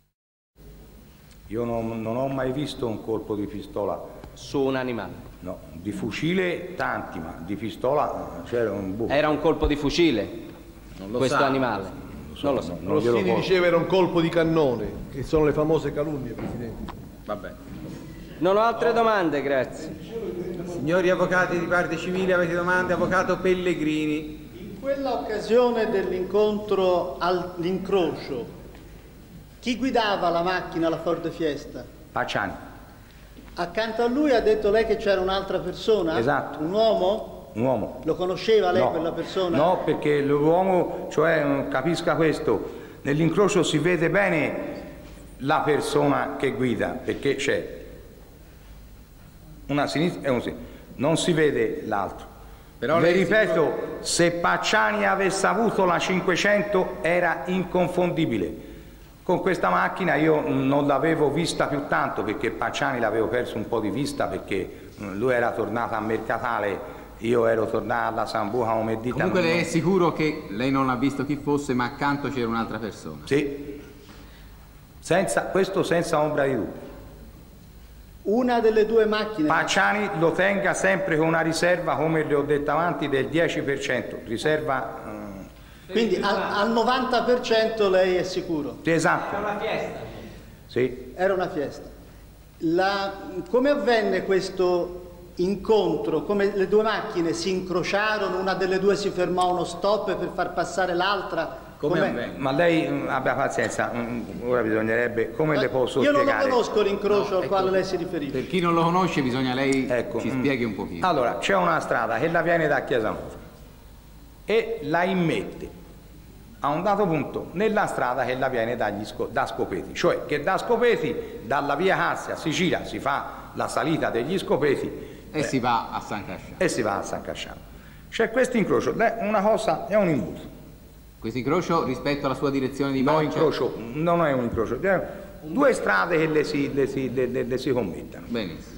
Speaker 4: io non- non ho mai visto un colpo di pistola,
Speaker 1: Su un animale?
Speaker 4: no, di fucile tanti, ma di pistola c'era un buco.
Speaker 1: Era un colpo di fucile?
Speaker 2: Non lo
Speaker 1: Questo
Speaker 2: sa.
Speaker 1: animale? Non lo so.
Speaker 4: Non glielo
Speaker 3: Rossini
Speaker 4: posso-
Speaker 3: diceva era un colpo di cannone, che sono le famose calunnie, Presidente.
Speaker 2: Va bene.
Speaker 1: Non ho altre domande, grazie.
Speaker 2: Signori avvocati di parte civile, avete domande? Avvocato Pellegrini.
Speaker 5: In quella occasione dell'incontro all'incrocio, chi guidava la macchina, la Ford Fiesta?
Speaker 4: Pacciani,
Speaker 5: Accanto a lui ha detto lei che c'era un'altra persona?
Speaker 4: Esatto.
Speaker 5: Un uomo?
Speaker 4: Un uomo.
Speaker 5: Lo conosceva lei
Speaker 4: No.
Speaker 5: quella persona?
Speaker 4: No, perché l'uomo, cioè, capisca questo, nell'incrocio si vede bene la persona che guida, perché c'è una sinistra e un sinistra, non si vede l'altro.
Speaker 2: Però
Speaker 4: le
Speaker 2: lei
Speaker 4: ripeto,
Speaker 2: sicuro...
Speaker 4: se Pacciani avesse avuto la cinquecento era inconfondibile. Con questa macchina io non l'avevo vista più tanto, perché Pacciani l'avevo perso un po' di vista, perché lui era tornato a Mercatale, io ero tornato alla Sambuca come dita.
Speaker 2: Comunque
Speaker 4: non...
Speaker 2: lei è sicuro che lei non ha visto chi fosse, ma accanto c'era un'altra persona?
Speaker 4: Sì, senza, questo senza ombra di dubbio.
Speaker 5: Una delle due macchine...
Speaker 4: Pacciani lo tenga sempre con una riserva, come le ho detto avanti, del dieci per cento, riserva... eh...
Speaker 5: Quindi al, al novanta per cento lei è sicuro?
Speaker 4: Esatto.
Speaker 1: Era una fiesta.
Speaker 4: Sì.
Speaker 5: Era una fiesta. La, come avvenne questo incontro? Come le due macchine si incrociarono, una delle due si fermò a uno stop per far passare l'altra?
Speaker 2: Come
Speaker 5: Com'è?
Speaker 2: avvenne?
Speaker 4: Ma lei mh, abbia pazienza, mh, ora bisognerebbe, come le posso
Speaker 5: Io
Speaker 4: spiegare?
Speaker 5: non lo conosco l'incrocio
Speaker 2: No,
Speaker 5: al
Speaker 2: ecco,
Speaker 5: quale lei si riferisce.
Speaker 2: Per chi non lo conosce bisogna lei
Speaker 4: Ecco,
Speaker 2: ci
Speaker 4: mm.
Speaker 2: spieghi un pochino.
Speaker 4: Allora, c'è una strada che la viene da Chiesa Nuova e la immette a un dato punto nella strada che la viene dagli sco da Scopeti, cioè che da Scopeti, dalla via Cassia, Sicilia, si fa la salita degli Scopeti
Speaker 2: E
Speaker 4: eh,
Speaker 2: si va a San Casciano.
Speaker 4: e si va a San Casciano. C'è questo incrocio, una cosa è un imbuto.
Speaker 2: Questo incrocio rispetto alla sua direzione di
Speaker 4: No,
Speaker 2: marcia?
Speaker 4: incrocio, non è un incrocio, due strade che le si, le si, le, le, le si commettono.
Speaker 2: Benissimo.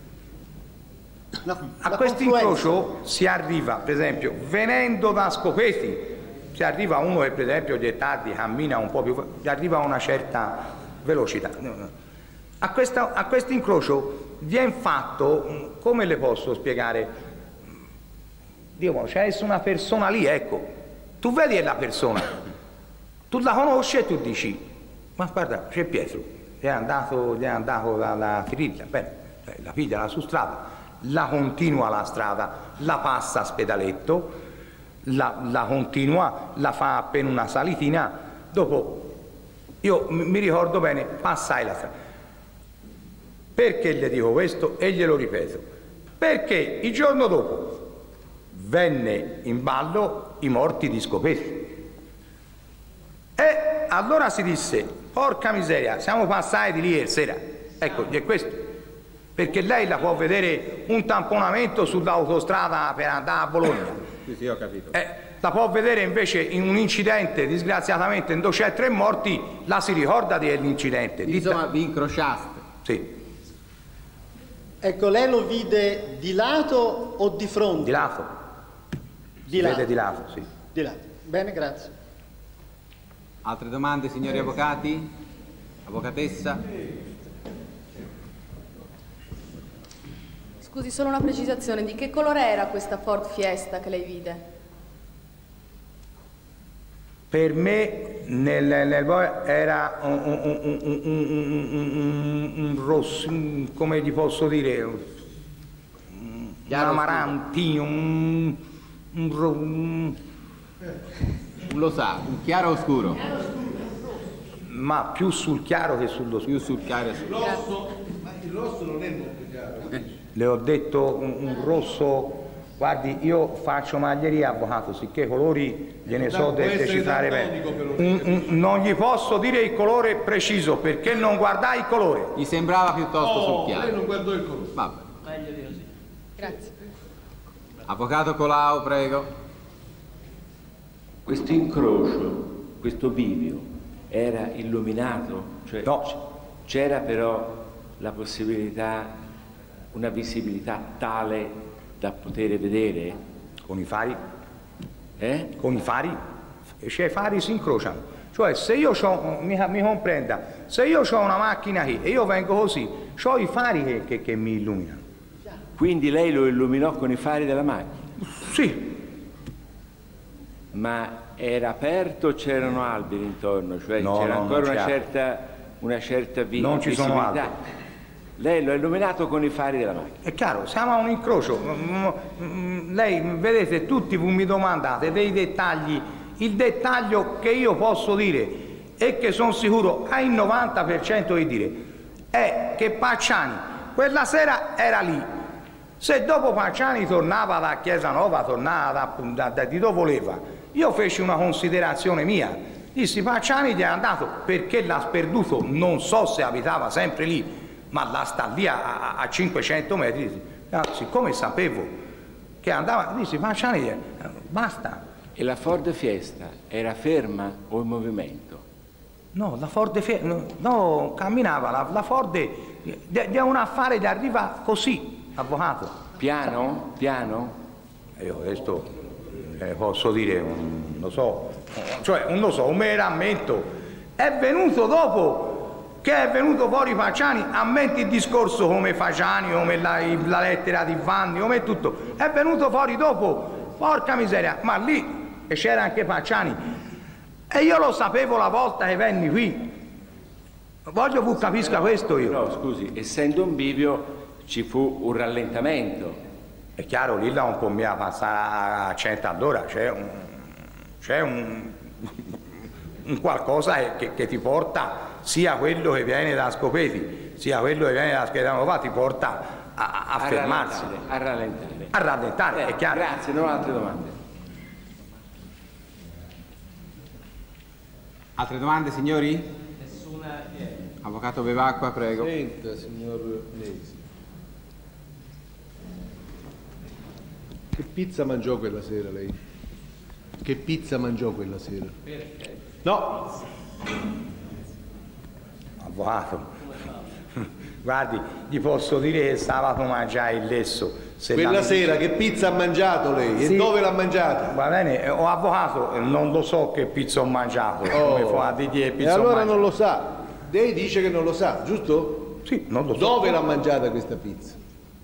Speaker 5: No,
Speaker 4: A
Speaker 5: la
Speaker 4: questo
Speaker 5: confluenza.
Speaker 4: incrocio si arriva, per esempio, venendo da Scopeti, si arriva a uno che per esempio gli è tardi, cammina un po' più, si arriva a una certa velocità. A, questa, a questo incrocio viene fatto, come le posso spiegare? Dio, c'è una persona lì, ecco. Tu vedi la persona, tu la conosci e tu dici, ma guarda, c'è Pietro, gli è andato, gli è andato dalla Tiriglia, bene, la piglia la su strada, la continua la strada, la passa a Spedaletto, la, la continua, la fa appena una salitina, dopo, io mi ricordo bene, passai la strada. Perché le dico questo e glielo ripeto? Perché il giorno dopo venne in ballo i morti di Scopeti. E allora si disse, porca miseria, siamo passati di lì ieri sera. Ecco, è questo. Perché lei la può vedere un tamponamento sull'autostrada per andare a Bologna.
Speaker 2: Sì, sì, ho capito.
Speaker 4: Eh, la può vedere invece in un incidente, disgraziatamente, dove c'è tre morti, la si ricorda dell'incidente.
Speaker 2: Insomma, vi incrociaste.
Speaker 4: Sì,
Speaker 5: Ecco, lei lo vide di lato o di fronte?
Speaker 4: di lato.
Speaker 5: Di
Speaker 4: Si
Speaker 5: lato.
Speaker 4: vede di lato, sì.
Speaker 5: Di lato. Bene, grazie.
Speaker 2: Altre domande, signori avvocati? Avvocatessa?
Speaker 6: Scusi, solo una precisazione. Di che colore era questa Ford Fiesta che lei vide?
Speaker 4: Per me nel, nel era un, un, un, un, un, un, un rosso, un- come gli posso dire, un
Speaker 2: Chiaro
Speaker 4: amarantino, un, un, ro- un-
Speaker 2: Lo sa, un chiaro o scuro?
Speaker 4: ma più sul chiaro che sullo scuro.
Speaker 2: Più sul chiaro e sul
Speaker 3: Ma il rosso non è molto chiaro.
Speaker 4: Le ho detto un, un rosso, guardi, io faccio maglieria, avvocato, sicché colori gliene so
Speaker 3: Può
Speaker 4: de-
Speaker 3: essere
Speaker 4: decidare
Speaker 3: daltonico,
Speaker 4: bene.
Speaker 3: però.
Speaker 4: Un- un- non gli posso dire il colore preciso perché non guardai il colore.
Speaker 2: Gli sembrava piuttosto sul
Speaker 3: Oh, lei
Speaker 2: chiaro.
Speaker 3: non guardò il colore.
Speaker 2: Vabbè.
Speaker 6: Grazie.
Speaker 2: Avvocato Colau, prego.
Speaker 7: Questo incrocio, questo bivio, era illuminato? Cioè,
Speaker 4: No.
Speaker 7: c- c'era però la possibilità, una visibilità tale da poter vedere?
Speaker 4: Con i fari,
Speaker 7: Eh?
Speaker 4: con i fari, cioè i fari si incrociano. Cioè se io c'ho, mi, mi comprenda, se io ho una macchina qui e io vengo così, ho i fari che, che, che mi illuminano.
Speaker 7: Quindi lei lo illuminò con i fari della macchina?
Speaker 4: Sì,
Speaker 7: Ma era aperto o c'erano alberi intorno? Cioè
Speaker 4: No,
Speaker 7: c'era
Speaker 4: no,
Speaker 7: ancora
Speaker 4: non
Speaker 7: una
Speaker 4: c'è
Speaker 7: certa, una certa vi-
Speaker 4: Non ci sono
Speaker 7: visibilità?
Speaker 4: alberi.
Speaker 7: Lei lo ha illuminato con i fari della macchina?
Speaker 4: è chiaro, siamo a un incrocio. Mm, mm, Lei, vedete, tutti voi mi domandate dei dettagli. Il dettaglio che io posso dire e che sono sicuro al novanta per cento di dire è che Pacciani quella sera era lì. Se dopo Pacciani tornava da Chiesa Nova, tornava da, da, da Tito Voleva, io feci una considerazione mia. Dissi Pacciani ti è andato perché l'ha sperduto, non so se abitava sempre lì, ma la sta lì a, a cinquecento metri. Dissi, siccome sapevo che andava, dissi Pacciani basta.
Speaker 7: E la Ford Fiesta era ferma o in movimento?
Speaker 4: No, la Ford Fiesta, no, no, camminava, la, la Ford è un affare che arriva così, avvocato.
Speaker 7: Piano? Piano?
Speaker 4: Io questo eh, posso dire, non lo so, cioè non lo so, me rammento, è venuto dopo che è venuto fuori Pacciani, ammenti il discorso come Pacciani, come la, la lettera di Vanni, come tutto, è venuto fuori dopo, porca miseria, ma lì c'era anche Pacciani e io lo sapevo la volta che venni qui, voglio che capisca questo io.
Speaker 7: No, scusi, essendo un bivio ci fu un rallentamento.
Speaker 4: È chiaro, lì da un po' mi passare a cento all'ora, c'è un, c'è un, un qualcosa che, che ti porta, sia quello che viene da Scopeti, sia quello che viene da Schedanova, ti porta a, a, a fermarsi.
Speaker 7: A rallentare.
Speaker 4: A rallentare,
Speaker 7: eh,
Speaker 4: è chiaro.
Speaker 7: Grazie, non ho altre domande.
Speaker 2: Altre domande, signori? Nessuna. Avvocato Bevacqua, prego.
Speaker 3: Senta, signor Nesi. Che pizza mangiò quella sera lei? Che pizza mangiò quella sera? Perché? No!
Speaker 4: Avvocato, guardi, gli posso dire che sabato mangiai il lesso. Se
Speaker 3: quella
Speaker 4: la...
Speaker 3: sera che pizza ha mangiato lei? Sì. E dove l'ha mangiata?
Speaker 4: Va bene, ho avvocato, non lo so che pizza ho mangiato.
Speaker 3: Oh.
Speaker 4: Come fa a dire che pizza
Speaker 3: e allora
Speaker 4: ho mangiato?
Speaker 3: non lo sa. Lei dice che non lo sa, giusto?
Speaker 4: Sì, non lo so.
Speaker 3: Dove l'ha mangiata questa pizza?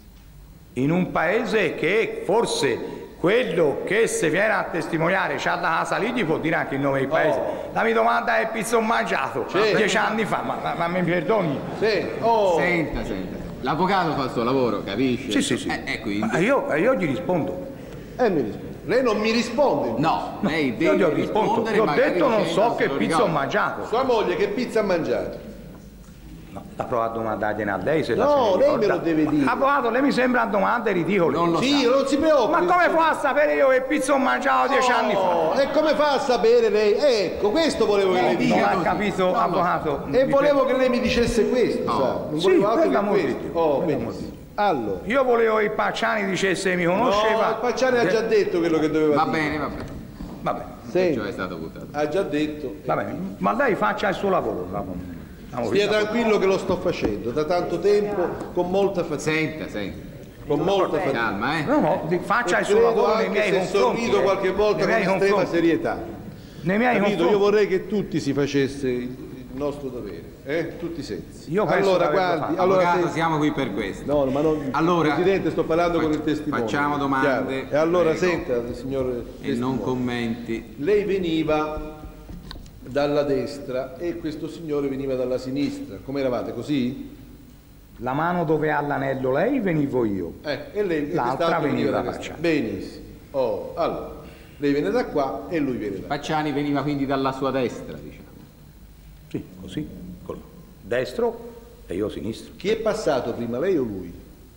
Speaker 4: In un paese che forse quello che se viene a testimoniare c'ha la casa lì gli può dire anche il nome del paese. Oh. La mia domanda è pizza ho mangiato sì. dieci anni fa, ma, ma, ma mi perdoni?
Speaker 3: Sì. Oh.
Speaker 2: Senta, senta. L'avvocato fa il suo lavoro, capisce?
Speaker 4: Sì, sì, sì.
Speaker 2: Eh, e quindi...
Speaker 4: Ma io, io gli rispondo.
Speaker 3: Eh, mi risponde. Lei non mi risponde.
Speaker 2: No,
Speaker 4: no
Speaker 2: lei
Speaker 4: io
Speaker 2: deve
Speaker 4: gli rispondo. Io ho detto non so che pizza ho mangiato.
Speaker 3: Sua moglie che pizza ha mangiato?
Speaker 4: No, l'ha provato a domandargliene a lei se
Speaker 3: no,
Speaker 4: la
Speaker 3: lei me lo deve dire.
Speaker 4: Avvocato, lei mi sembra una domanda ridicole.
Speaker 3: Non lo sì, sa. Non si preoccupi.
Speaker 4: Ma come fa a sapere io che pizza ho mangiato dieci oh, anni fa?
Speaker 3: E come fa a sapere lei? Ecco, questo volevo che lei dicesse.
Speaker 4: Non ha capito, no, avvocato.
Speaker 3: E volevo che lei mi dicesse questo,
Speaker 4: no.
Speaker 3: sa? Non
Speaker 4: sì,
Speaker 3: volevo altro
Speaker 4: che
Speaker 3: questo. Oh, benissimo. Allora.
Speaker 4: Io volevo che il Pacciani dicesse mi conosceva.
Speaker 3: No, il Pacciani ha già detto quello che doveva
Speaker 2: va
Speaker 3: dire.
Speaker 2: Bene, va bene,
Speaker 4: va bene.
Speaker 2: Senti, è stato buttato.
Speaker 3: Ha già detto.
Speaker 4: Va bene, ma lei faccia il suo lavoro.
Speaker 3: Stia tranquillo che lo sto facendo da tanto tempo con molta fatica.
Speaker 2: Senta, senta.
Speaker 3: Con molta fatica.
Speaker 2: Calma, eh.
Speaker 4: No, no, faccia il suo lavoro nei miei confronti.
Speaker 3: Sorrido qualche volta con estrema serietà.
Speaker 4: Nei miei
Speaker 3: confronti. Io vorrei che tutti si facesse il nostro dovere, eh? Tutti sensi.
Speaker 4: Io
Speaker 3: allora, guardi, allora
Speaker 2: Avvocato, siamo qui per questo.
Speaker 3: No, ma non
Speaker 2: allora,
Speaker 3: Presidente, sto parlando con il testimone.
Speaker 2: Facciamo domande.
Speaker 3: Chiaro. E allora prego. Senta, signor
Speaker 2: e testimone. Non commenti.
Speaker 3: Lei veniva dalla destra e questo signore veniva dalla sinistra. Come eravate, così?
Speaker 4: La mano dove ha l'anello lei venivo io.
Speaker 3: Eh, e lei
Speaker 4: l'altra veniva da
Speaker 3: Pacciani. Benissimo. Oh, allora, lei viene da qua e lui viene da qua.
Speaker 2: Pacciani veniva quindi dalla sua destra, diciamo.
Speaker 4: Sì, così. Destro e io sinistro.
Speaker 3: Chi è passato prima, lei o lui?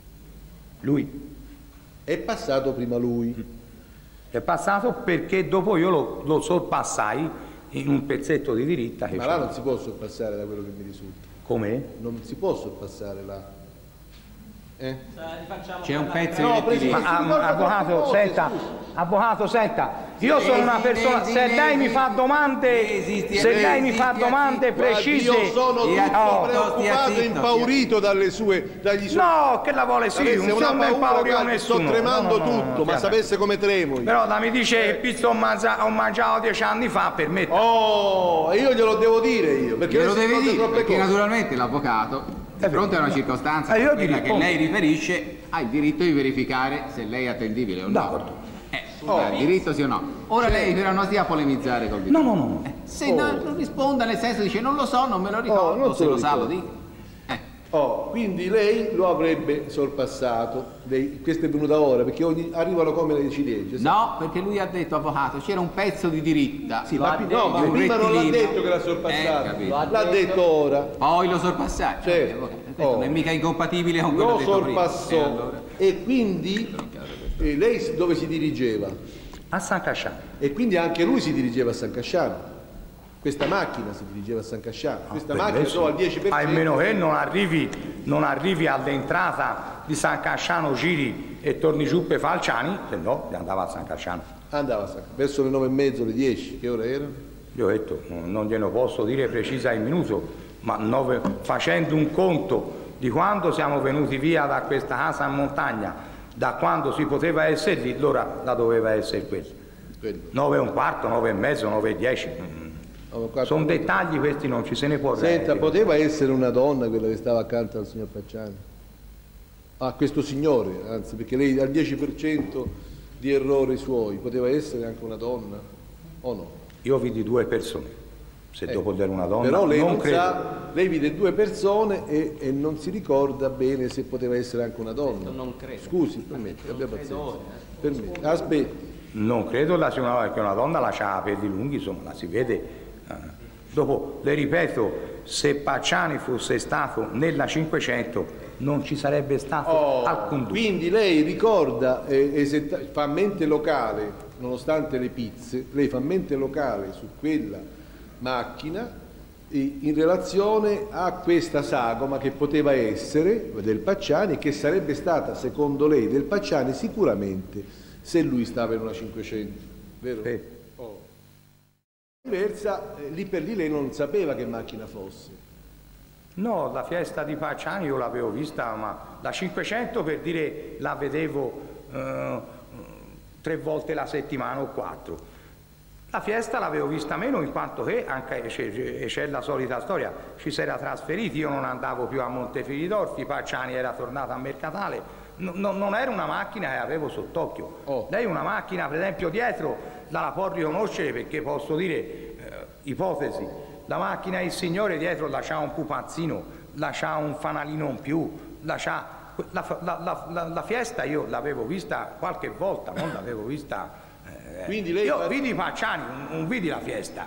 Speaker 4: Lui.
Speaker 3: È passato prima lui.
Speaker 4: È passato perché dopo io lo, lo sorpassai in un pezzetto di diritta. Che
Speaker 3: ma là non si può sorpassare da quello che mi risulta.
Speaker 4: Com'è?
Speaker 3: Non si può sorpassare là. Eh?
Speaker 2: C'è un pezzo
Speaker 3: no,
Speaker 2: di
Speaker 4: ma, avvocato, senta, avvocato, senta, io sono una persona, se lei mi fa domande, se lei mi fa domande precise,
Speaker 3: io sono tutto preoccupato e impaurito dalle sue, dagli suoi.
Speaker 4: No, che la vuole sì, non sono impaurito nessuno.
Speaker 3: Sto tremando tutto, ma sapesse come tremo.
Speaker 4: Però da mi dice che pizza ho mangiato, ho mangiato dieci anni fa, per me.
Speaker 3: Oh, io glielo devo dire io, perché
Speaker 2: glielo devi dire, perché naturalmente l'avvocato di fronte a una circostanza
Speaker 4: eh,
Speaker 2: quella che lei riferisce ha il diritto di verificare se lei è attendibile o no.
Speaker 4: D'accordo.
Speaker 2: Eh, oh. Ha il diritto sì o no. Ora sì. Lei però non stia a polemizzare col diritto.
Speaker 4: No, no, no.
Speaker 2: Eh, se oh. non, non risponda nel senso dice non lo so, non me lo ricordo, oh, non se lo, lo sa lo dico.
Speaker 3: Eh. Oh, quindi lei lo avrebbe sorpassato. Lei, questo è venuto ora perché ogni, arrivano come le ciliegie.
Speaker 2: No, perché lui ha detto, avvocato, c'era un pezzo di diritta.
Speaker 3: Sì, ma, no, ma prima non l'ha detto che l'ha sorpassato. Eh, l'ha detto ora.
Speaker 2: Poi lo sorpassai.
Speaker 3: Certo.
Speaker 2: Eh, Questo non è mica incompatibile con quello
Speaker 3: lo
Speaker 2: detto prima.
Speaker 3: sorpassò
Speaker 2: E allora?
Speaker 3: e quindi eh, lei dove si dirigeva?
Speaker 4: A San Casciano.
Speaker 3: E quindi anche lui si dirigeva a San Casciano. Questa macchina si dirigeva a San Casciano. Questa
Speaker 4: Per
Speaker 3: macchina
Speaker 4: me
Speaker 3: solo al dieci per cento.
Speaker 4: almeno che non arrivi, non arrivi all'entrata di San Casciano, giri e torni giù per Falciani, se no andava a San Casciano.
Speaker 3: Andava a San Casciano. Verso le nove e mezzo, le dieci, che ore erano?
Speaker 4: Io ho detto, non glielo posso dire precisa il minuto, ma nove, facendo un conto di quando siamo venuti via da questa casa in montagna, da quando si poteva essere lì, l'ora la doveva essere quella.
Speaker 3: Quello.
Speaker 4: Nove e un quarto, nove e mezzo, nove e dieci. Sono dettagli questi, non ci se ne può
Speaker 3: Senta,
Speaker 4: rendere.
Speaker 3: poteva essere una donna quella che stava accanto al signor Facciani? Ah, questo signore, anzi, perché lei ha il dieci per cento di errori suoi, poteva essere anche una donna o no?
Speaker 4: Io vidi due persone, se
Speaker 3: Eh,
Speaker 4: dopo dire una donna,
Speaker 3: però lei
Speaker 4: non
Speaker 3: non
Speaker 4: credo.
Speaker 3: sa, lei vide due persone e, e non si ricorda bene se poteva essere anche una donna.
Speaker 1: Non credo.
Speaker 3: Scusi, permetti, abbia pazienza. Permetti. Aspetti.
Speaker 4: Non credo la sia una, che una donna lasciava pelli lunghi, insomma, la si vede. eh. Dopo, le ripeto, se Pacciani fosse stato nella Cinquecento non ci sarebbe stato
Speaker 3: Oh,
Speaker 4: alcun dubbio.
Speaker 3: quindi lei ricorda, eh, esetta- fa mente locale, nonostante le pizze, lei fa mente locale su quella macchina eh, in relazione a questa sagoma che poteva essere del Pacciani e che sarebbe stata, secondo lei, del Pacciani sicuramente se lui stava in una Cinquecento, vero?
Speaker 4: Sì.
Speaker 3: Oh. Diversa, eh, lì per lì lei non sapeva che macchina fosse.
Speaker 4: No, la Fiesta di Pacciani io l'avevo vista, ma la Cinquecento per dire la vedevo eh, tre volte la settimana o quattro. La Fiesta l'avevo vista meno in quanto che anche c'è, c'è la solita storia, ci si era trasferiti, io non andavo più a Montefiridorfi, Pacciani era tornato a Mercatale, no, no, non era una macchina che avevo sott'occhio.
Speaker 3: Oh.
Speaker 4: Lei una macchina per esempio dietro la può riconoscere perché posso dire, eh, ipotesi, la macchina del signore dietro lasciava un pupanzino, lasciava un fanalino in più, lasciava... La, la, la, la, la Fiesta io l'avevo vista qualche volta, non l'avevo vista... eh,
Speaker 3: Quindi lei
Speaker 4: io
Speaker 3: fa-
Speaker 4: vidi Pacciani, non, non vidi la Fiesta.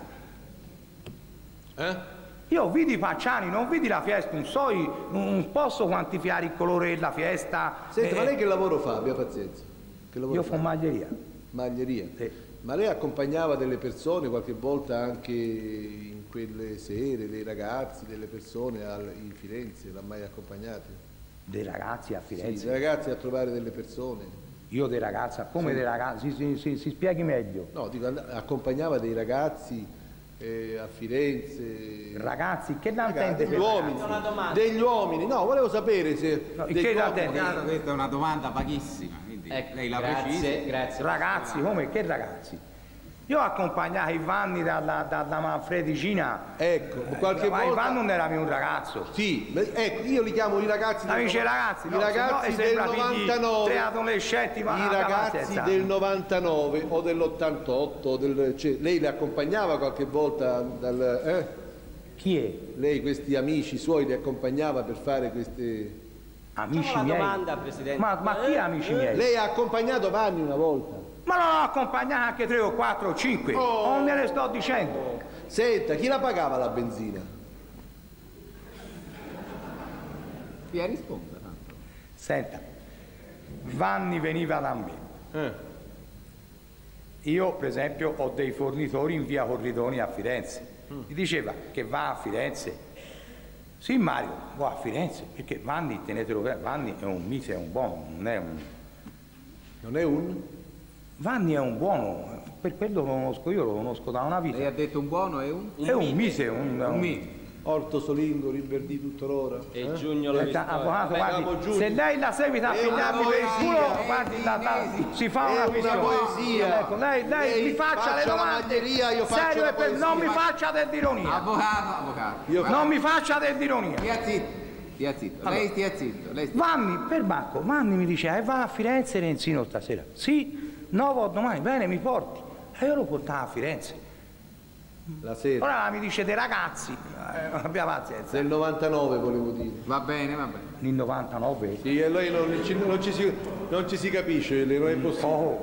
Speaker 3: Eh?
Speaker 4: Io vidi Pacciani, non vidi la Fiesta, non so, io- non posso quantificare il colore della Fiesta.
Speaker 3: Senta,
Speaker 4: eh,
Speaker 3: ma lei che lavoro fa? Abbia pazienza. Che lavoro
Speaker 4: Io
Speaker 3: fa?
Speaker 4: fo maglieria.
Speaker 3: Maglieria.
Speaker 4: Sì.
Speaker 3: Ma lei accompagnava delle persone qualche volta anche in quelle sere, dei ragazzi, delle persone al- in Firenze? L'ha mai accompagnati?
Speaker 4: Dei ragazzi a
Speaker 3: Sì,
Speaker 4: Firenze.
Speaker 3: dei ragazzi a trovare delle persone.
Speaker 4: Io dei ragazzi, come
Speaker 3: Sì.
Speaker 4: dei ragazzi, si, si, si, si spieghi meglio.
Speaker 3: No, dico, and- accompagnava dei ragazzi eh, a Firenze.
Speaker 4: Ragazzi, che la
Speaker 3: Ragazzi,
Speaker 4: intende
Speaker 3: degli
Speaker 4: per
Speaker 3: uomini,
Speaker 1: domanda.
Speaker 3: degli uomini, no, volevo sapere se
Speaker 4: No,
Speaker 3: degli
Speaker 4: che la
Speaker 3: uomini-
Speaker 4: intende?
Speaker 2: Avvocato, questa è una domanda vaghissima, quindi
Speaker 1: Ecco,
Speaker 2: lei la
Speaker 1: grazie,
Speaker 2: precisa.
Speaker 1: grazie.
Speaker 4: Ragazzi, come che ragazzi? Io accompagnavo i Vanni dalla, da, da Manfredicina.
Speaker 3: Ecco, qualche
Speaker 4: ma
Speaker 3: volta...
Speaker 4: Ivan non era più un ragazzo.
Speaker 3: Sì, beh, ecco, io li chiamo i ragazzi del,
Speaker 4: Amici
Speaker 3: no-
Speaker 4: ragazzi,
Speaker 3: i
Speaker 4: no,
Speaker 3: ragazzi
Speaker 4: se no,
Speaker 3: del
Speaker 4: sembra figli,
Speaker 3: novantanove,
Speaker 4: tre adolescenti, ma
Speaker 3: i
Speaker 4: abbia
Speaker 3: ragazzi
Speaker 4: pazienza.
Speaker 3: del novantanove o dell'ottantotto, o del, cioè, lei li accompagnava qualche volta dal, eh?
Speaker 4: Chi è?
Speaker 3: Lei questi amici suoi li accompagnava per fare queste...
Speaker 4: Amici
Speaker 1: Facciamo la
Speaker 4: miei.
Speaker 1: domanda, Presidente.
Speaker 4: Ma, ma chi è amici miei?
Speaker 3: Lei ha accompagnato Vanni una volta?
Speaker 4: Ma non ho accompagnato anche tre o quattro o cinque.
Speaker 3: Oh.
Speaker 4: Non me ne sto dicendo.
Speaker 3: Senta, chi la pagava la benzina?
Speaker 2: Via risponda. tanto.
Speaker 4: Senta, Vanni veniva da me.
Speaker 3: Eh.
Speaker 4: Io, per esempio, ho dei fornitori in via Corridoni a Firenze. Mi diceva che va a Firenze. Sì, Mario, va a Firenze, perché Vanni, tenetelo bene, Vanni è un mite, è un buono, non è un...
Speaker 3: Non è un?
Speaker 4: Vanni è un buono, per quello lo conosco io, lo conosco da una
Speaker 2: Lei
Speaker 4: vita.
Speaker 2: ha detto un buono e un?
Speaker 4: È un mite, un...
Speaker 2: Un mito.
Speaker 3: Orto Solingo, Rinverdì tutto l'ora.
Speaker 1: E
Speaker 3: eh?
Speaker 1: Giugno lo
Speaker 4: Eh,
Speaker 1: risponde.
Speaker 4: avvocato,
Speaker 3: Andiamo
Speaker 4: guardi,
Speaker 3: giù.
Speaker 4: se lei la seguita a
Speaker 3: È una
Speaker 4: pigliarmi per il
Speaker 3: poesia,
Speaker 4: culo,
Speaker 2: è
Speaker 4: guardi, la- la-
Speaker 2: inglese.
Speaker 4: si fa
Speaker 3: È
Speaker 4: una
Speaker 3: una
Speaker 4: questione.
Speaker 3: poesia.
Speaker 4: Ecco, lei, lei
Speaker 3: Lei
Speaker 4: mi faccia,
Speaker 3: faccia
Speaker 4: le
Speaker 3: la
Speaker 4: domande.
Speaker 3: maglieria, io faccio
Speaker 4: Serio
Speaker 3: la
Speaker 4: e per-
Speaker 3: poesia.
Speaker 4: non mi faccia dell'ironia.
Speaker 2: Avvocato, avvocato.
Speaker 3: Io
Speaker 2: Guarda,
Speaker 4: Non mi faccia dell'ironia.
Speaker 2: Stia zitto, stia zitto. Lei stia zitto. Lei stia...
Speaker 4: Vanni, per Bacco, Vanni mi dice, eh, va a Firenze Renzino stasera. Sì, no, vado domani, bene, mi porti. E io lo portavo a Firenze.
Speaker 3: La sera.
Speaker 4: Ora mi dice dei ragazzi, eh, abbia pazienza.
Speaker 3: Del novantanove volevo dire.
Speaker 2: Va bene, va bene.
Speaker 4: Nel novantanove?
Speaker 3: Sì, e lei non ci, non ci si, non ci si capisce, lei non è possibile.
Speaker 4: Oh,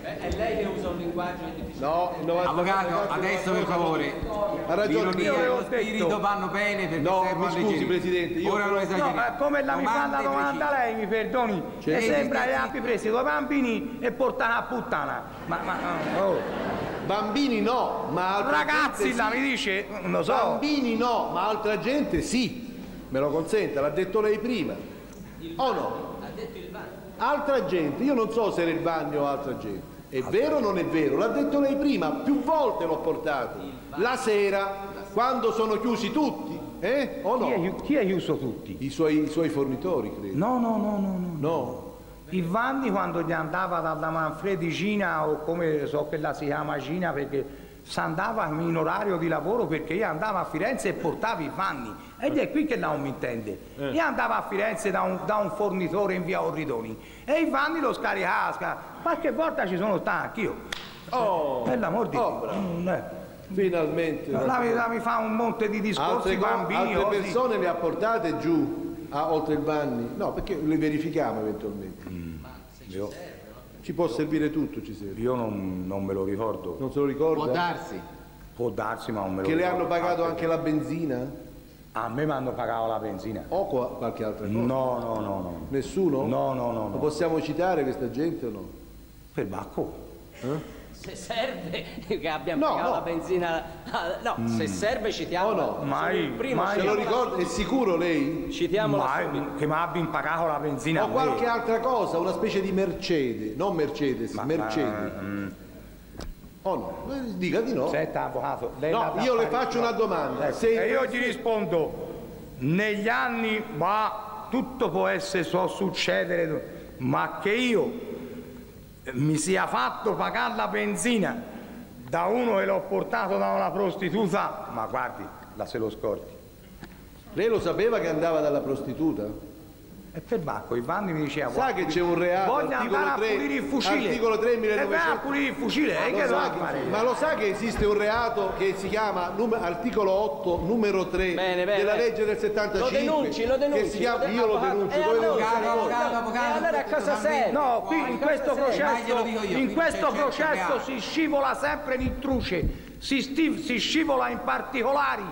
Speaker 1: È lei che usa un linguaggio difficile.
Speaker 3: No,
Speaker 2: Avvocato, adesso per favore,
Speaker 3: ha ragione.
Speaker 2: l'ironia e lo spirito vanno bene perché
Speaker 3: No,
Speaker 2: servono
Speaker 3: mi
Speaker 2: alle
Speaker 3: scusi,
Speaker 2: gente.
Speaker 3: Presidente, io
Speaker 2: Ora non
Speaker 3: però-
Speaker 2: esageriamo.
Speaker 8: No, come la mi fa la
Speaker 2: Domande
Speaker 8: domanda
Speaker 2: precise.
Speaker 8: lei, mi perdoni,
Speaker 2: Cioè,
Speaker 8: e sembra
Speaker 2: sì,
Speaker 8: che
Speaker 2: sì,
Speaker 8: abbia
Speaker 2: sì.
Speaker 8: preso due bambini e portata a puttana. Ma, ma, oh.
Speaker 3: Bambini no, ma altra
Speaker 8: Ragazzi,
Speaker 3: gente
Speaker 8: là
Speaker 3: sì.
Speaker 8: mi dice, non lo so.
Speaker 3: Bambini no, ma altra gente sì. Me lo consenta, l'ha detto lei prima. O no?
Speaker 1: Ha detto il Vanni.
Speaker 3: Altra gente, io non so se era il bagno o altra gente. È vero o non è vero? L'ha detto lei prima, più volte l'ho portato. La sera, quando sono chiusi tutti, eh? O
Speaker 8: Chi, è,
Speaker 3: no?
Speaker 8: chi è chiuso tutti?
Speaker 3: I suoi, i suoi fornitori, credo.
Speaker 8: No, no, no, no, no.
Speaker 3: No.
Speaker 8: Il Vanni quando gli andava dalla Manfredicina o come so che la si chiama Cina perché si andava in orario di lavoro perché io andavo a Firenze e portavo i Vanni ed è qui che non mi intende. Io andavo a Firenze da un, da un fornitore in via Orridoni e i Vanni lo scaricava, scar- qualche volta ci sono stato anch'io.
Speaker 3: Oh,
Speaker 8: Per l'amor di
Speaker 3: oh,
Speaker 8: Dio. Mm, eh.
Speaker 3: finalmente.
Speaker 8: La, la mi fa un monte di discorsi
Speaker 3: Altre, co-
Speaker 8: bambini.
Speaker 3: altre
Speaker 8: così.
Speaker 3: persone le ha portate giù a, oltre il Vanni? No, perché le verifichiamo eventualmente.
Speaker 8: Io,
Speaker 3: Ci può servire tutto, ci serve.
Speaker 8: io non, non me lo ricordo.
Speaker 3: Non se lo ricorda?
Speaker 2: Può darsi.
Speaker 8: Può darsi, ma non me lo
Speaker 3: Che le
Speaker 8: ricordo.
Speaker 3: hanno pagato anche la benzina?
Speaker 8: A me mi hanno pagato la benzina.
Speaker 3: O qua- qualche altra cosa?
Speaker 8: No, no, no, no.
Speaker 3: Nessuno?
Speaker 8: No, no, no,
Speaker 3: Lo
Speaker 8: no.
Speaker 3: possiamo citare questa gente o no?
Speaker 8: Per Bacco.
Speaker 1: Se serve che abbiamo
Speaker 3: No,
Speaker 1: pagato
Speaker 3: no.
Speaker 1: la benzina. ah, No, se serve citiamo.
Speaker 3: O no?
Speaker 8: Mai,
Speaker 1: il primo
Speaker 8: mai.
Speaker 3: Se lo
Speaker 1: citiamola-
Speaker 3: ricorda? È sicuro lei?
Speaker 1: Citiamola
Speaker 8: Ma
Speaker 1: subito.
Speaker 8: che mi abbia pagato la benzina.
Speaker 3: O
Speaker 8: a me.
Speaker 3: qualche altra cosa, una specie di Mercedes, non Mercedes,
Speaker 8: Ma-
Speaker 3: Mercedes.
Speaker 8: ma, mm,
Speaker 3: O no? Eh, Dica di no.
Speaker 8: Senta, avvocato, lei
Speaker 3: No,
Speaker 8: la dà
Speaker 3: io le
Speaker 8: fare-
Speaker 3: faccio una domanda.
Speaker 8: Ecco,
Speaker 3: Se-
Speaker 8: E io gli rispondo, negli anni, ma tutto può essere, so succedere, ma che io mi sia fatto pagare la benzina da uno che l'ho portato da una prostituta, ma guardi, la se lo scordi.
Speaker 3: Lei lo sapeva che andava dalla prostituta?
Speaker 8: E per Bacco, il Vanni mi diceva,
Speaker 3: Sa che c'è un reato,
Speaker 8: voglio
Speaker 3: articolo
Speaker 8: andare a
Speaker 3: tre,
Speaker 8: pulire il fucile.
Speaker 3: articolo tre,
Speaker 8: E vai a
Speaker 3: millenovecento.
Speaker 8: pulire il fucile, e
Speaker 3: Lo
Speaker 8: che
Speaker 3: sa
Speaker 8: va a
Speaker 3: che-
Speaker 8: fare?
Speaker 3: ma lo sa che esiste un reato che si chiama num- articolo otto, numero tre
Speaker 1: Bene, bene,
Speaker 3: della
Speaker 1: bene.
Speaker 3: legge del settantacinque?
Speaker 1: Lo denunci, lo denunci.
Speaker 3: Che si chiama,
Speaker 1: lo
Speaker 3: io lo
Speaker 1: avvocato.
Speaker 3: denuncio,
Speaker 1: E
Speaker 3: dove lo
Speaker 1: allora,
Speaker 2: Avvocato,
Speaker 3: denuncio?
Speaker 2: avvocato,
Speaker 1: E
Speaker 2: avvocato,
Speaker 1: allora a cosa
Speaker 2: totalmente.
Speaker 1: serve?
Speaker 8: No, qui in
Speaker 1: Cosa
Speaker 8: questo
Speaker 1: serve?
Speaker 2: Ma glielo
Speaker 8: processo,
Speaker 2: dico io,
Speaker 8: in
Speaker 2: qui
Speaker 8: questo
Speaker 2: c'è- c'è-
Speaker 8: processo
Speaker 2: c'è-
Speaker 8: si scivola sempre in intruce, si, sti- si scivola in particolari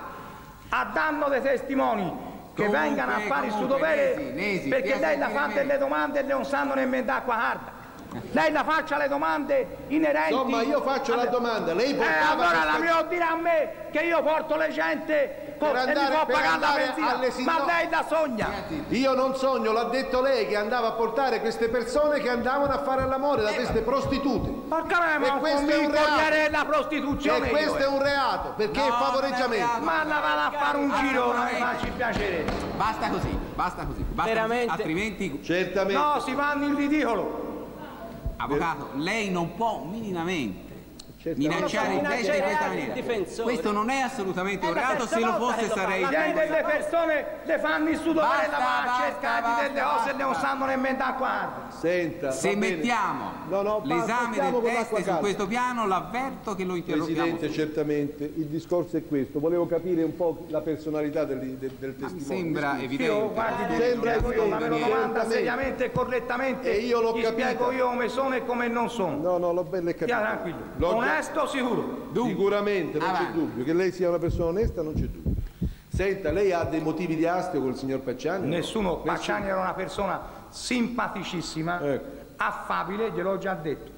Speaker 8: a danno dei testimoni che
Speaker 2: Comunque,
Speaker 8: vengano a fare il suo
Speaker 2: comunque,
Speaker 8: dovere
Speaker 2: Nesi, Nesi,
Speaker 8: perché
Speaker 2: stia
Speaker 8: lei la
Speaker 2: a
Speaker 8: fa
Speaker 2: sentire
Speaker 8: delle domande e non sanno nemmeno d'acqua calda. Lei la faccia le domande inerenti.
Speaker 3: Insomma, io faccio la
Speaker 8: Vabbè.
Speaker 3: domanda, lei
Speaker 8: Eh,
Speaker 3: portava
Speaker 8: allora
Speaker 3: questa-
Speaker 8: la mi vuol dire a me che io porto le gente co-
Speaker 3: Per
Speaker 8: e mi
Speaker 3: andare-
Speaker 8: può
Speaker 3: per
Speaker 8: pagare la
Speaker 3: andare
Speaker 8: benzina,
Speaker 3: alle
Speaker 8: ma
Speaker 3: signor-
Speaker 8: lei la sogna.
Speaker 3: Io non sogno, l'ha detto lei che andava a portare queste persone che andavano a fare l'amore da queste prostitute.
Speaker 8: Porca me,
Speaker 3: E
Speaker 8: ma
Speaker 3: questo
Speaker 8: non
Speaker 3: è
Speaker 8: mi
Speaker 3: un reato.
Speaker 8: cogliere la
Speaker 3: E
Speaker 8: prostituzione
Speaker 3: questo
Speaker 8: io,
Speaker 3: è un reato, perché
Speaker 2: No,
Speaker 3: è
Speaker 2: non è
Speaker 3: favoreggiamento.
Speaker 2: reato.
Speaker 8: ma la vado a fare un giro, non mi
Speaker 2: Assolutamente.
Speaker 8: facci piacere.
Speaker 2: Basta così, basta così. Basta
Speaker 1: Veramente.
Speaker 2: così, altrimenti,
Speaker 3: Certamente.
Speaker 8: No, si vanno in ridicolo.
Speaker 2: avvocato, lei non può minimamente
Speaker 3: Certamente.
Speaker 2: minacciare il
Speaker 1: Non
Speaker 2: teste di questa
Speaker 1: minacciare il
Speaker 2: maniera.
Speaker 1: difensore.
Speaker 2: Questo non è assolutamente un
Speaker 1: È la
Speaker 2: reato,
Speaker 1: terza
Speaker 2: se lo
Speaker 1: volta
Speaker 2: fosse
Speaker 1: che lo fa.
Speaker 2: sarei...
Speaker 1: La
Speaker 8: Viene
Speaker 1: terza
Speaker 8: delle persone, le fanno il suo dovere,
Speaker 2: Basta,
Speaker 8: la va a
Speaker 2: basta,
Speaker 8: cercare
Speaker 2: basta,
Speaker 8: delle cose e non
Speaker 2: basta.
Speaker 8: sanno nemmeno d'acqua calda.
Speaker 3: Senta,
Speaker 2: Se
Speaker 3: va bene.
Speaker 2: mettiamo
Speaker 3: No, no, basta,
Speaker 2: l'esame
Speaker 3: stiamo
Speaker 2: del
Speaker 3: con l'acqua
Speaker 2: teste su
Speaker 3: calda.
Speaker 2: questo piano, l'avverto che lo interrompiamo.
Speaker 3: Presidente, certamente, il discorso è questo. Volevo capire un po' la personalità del, del, del
Speaker 2: Ma mi
Speaker 3: testimone.
Speaker 2: sembra
Speaker 3: Mi scusi.
Speaker 2: evidente.
Speaker 8: Io guardi,
Speaker 2: che
Speaker 8: ti
Speaker 3: sembra
Speaker 8: spiego io, ma me lo
Speaker 3: evidente.
Speaker 8: domanda
Speaker 3: Certamente.
Speaker 8: seriamente e correttamente.
Speaker 3: E io l'ho
Speaker 8: ti
Speaker 3: capita.
Speaker 8: spiego io come sono e come non sono.
Speaker 3: No, no, l'ho bello e capito.
Speaker 8: Stia tranquillo.
Speaker 3: L'ho già-
Speaker 8: Onesto sicuro.
Speaker 3: Sicuramente, non c'è
Speaker 2: Avanti.
Speaker 3: dubbio. Che lei sia una persona onesta non c'è dubbio. Senta, lei ha dei motivi di astio col signor Pacciani?
Speaker 8: Nessuno, Pacciani era una persona simpaticissima,
Speaker 3: Ecco.
Speaker 8: affabile, gliel'ho già detto.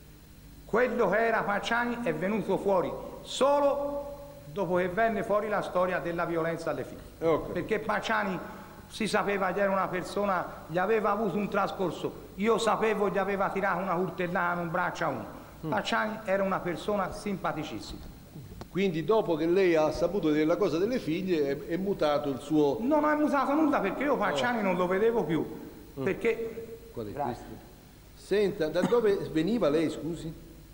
Speaker 8: Quello che era Pacciani è venuto fuori solo dopo che venne fuori la storia della violenza alle figlie.
Speaker 3: Ok.
Speaker 8: Perché Pacciani si sapeva che era una persona, gli aveva avuto un trascorso, io sapevo gli aveva tirato una coltellata in un braccio a uno. Pacciani era una persona simpaticissima.
Speaker 3: Quindi dopo che lei ha saputo della cosa delle figlie è, è mutato il suo...
Speaker 8: Non ho mutato nulla perché io Pacciani non lo vedevo più. Perché
Speaker 3: Qual è
Speaker 8: Grazie.
Speaker 3: questo? Senta, da dove veniva lei, scusi?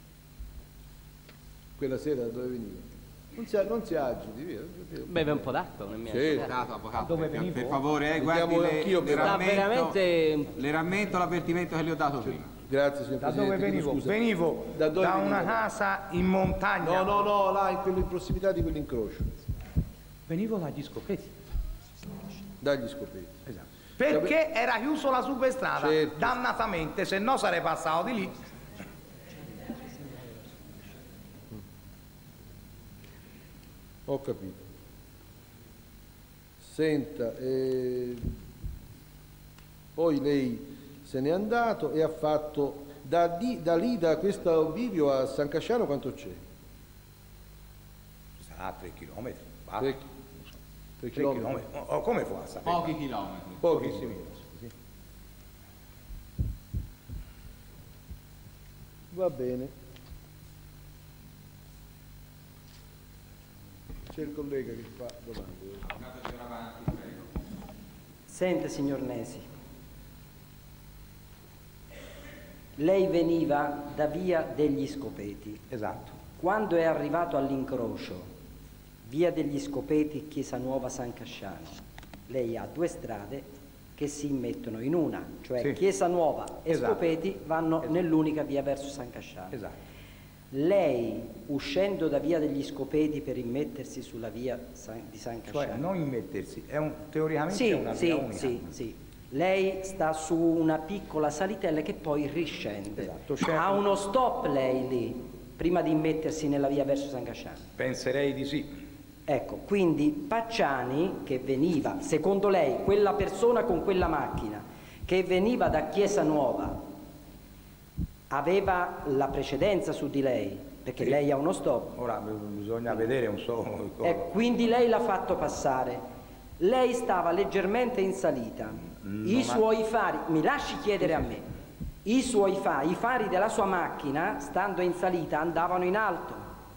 Speaker 3: Quella sera da dove veniva? Non si, non si agiti, via. via.
Speaker 1: Beve un po' d'acqua, non mi
Speaker 3: Sì.
Speaker 2: Avvocato, avvocato,
Speaker 8: Dove
Speaker 2: per,
Speaker 8: venivo?
Speaker 2: per favore, eh,
Speaker 3: Vediamo
Speaker 2: guardi, le,
Speaker 3: anch'io
Speaker 2: le,
Speaker 3: per-
Speaker 1: Sta
Speaker 2: rammento,
Speaker 1: veramente...
Speaker 2: le rammento l'avvertimento che le ho dato prima.
Speaker 3: Grazie, signor
Speaker 8: da
Speaker 3: Presidente.
Speaker 8: dove
Speaker 3: chiedo
Speaker 8: venivo?
Speaker 3: scusa.
Speaker 8: Venivo
Speaker 3: Da
Speaker 8: da,
Speaker 3: dove
Speaker 8: una
Speaker 3: veniva?
Speaker 8: casa in montagna.
Speaker 3: No, no, no, là in, quello- in prossimità di quell'incrocio.
Speaker 8: Venivo dagli scopetti.
Speaker 3: Dagli scopetti.
Speaker 8: Esatto. Perché era chiuso la superstrada,
Speaker 3: Certo.
Speaker 8: dannatamente, se no sarei passato di lì.
Speaker 3: Ho capito. Senta, eh, poi lei se n'è andato e ha fatto da, di, da lì, da questo bivio a San Casciano quanto c'è?
Speaker 8: Sarà tre chilometri.
Speaker 3: Tre, tre chilometri.
Speaker 8: O come fa a sapere?
Speaker 2: Pochi chilometri.
Speaker 8: Pochissimi. Sì.
Speaker 3: Va bene. C'è il collega che fa domande.
Speaker 9: Sente, signor Nesi, lei veniva da via degli Scopeti.
Speaker 8: Esatto.
Speaker 9: Quando è arrivato all'incrocio via degli Scopeti, Chiesa Nuova, San Casciano, lei ha due strade che si immettono in una, cioè
Speaker 8: sì.
Speaker 9: Chiesa Nuova e
Speaker 8: Esatto.
Speaker 9: Scopeti vanno
Speaker 8: Esatto.
Speaker 9: nell'unica via verso San Casciano.
Speaker 8: Esatto.
Speaker 9: Lei, uscendo da via degli Scopeti per immettersi sulla via San, di San Casciano,
Speaker 8: Cioè non immettersi, è un, teoricamente
Speaker 9: sì,
Speaker 8: è una
Speaker 9: sì,
Speaker 8: via unica.
Speaker 9: sì, sì. Lei sta su una piccola salitella che poi riscende.
Speaker 8: Esatto, c'è-
Speaker 9: Ha uno stop lei lì, prima di immettersi nella via verso San Casciano.
Speaker 8: Penserei di sì.
Speaker 9: Ecco, quindi Pacciani, che veniva, secondo lei, quella persona con quella macchina, che veniva da Chiesa Nuova, aveva la precedenza su di lei, perché
Speaker 8: Sì.
Speaker 9: lei ha uno stop.
Speaker 8: Ora bisogna vedere un so.
Speaker 9: E quindi lei l'ha fatto passare. Lei stava leggermente in salita.
Speaker 8: Mm,
Speaker 9: I
Speaker 8: ma-
Speaker 9: suoi fari, mi lasci chiedere a me, i suoi fari, i fari della sua macchina, stando in salita, andavano in alto,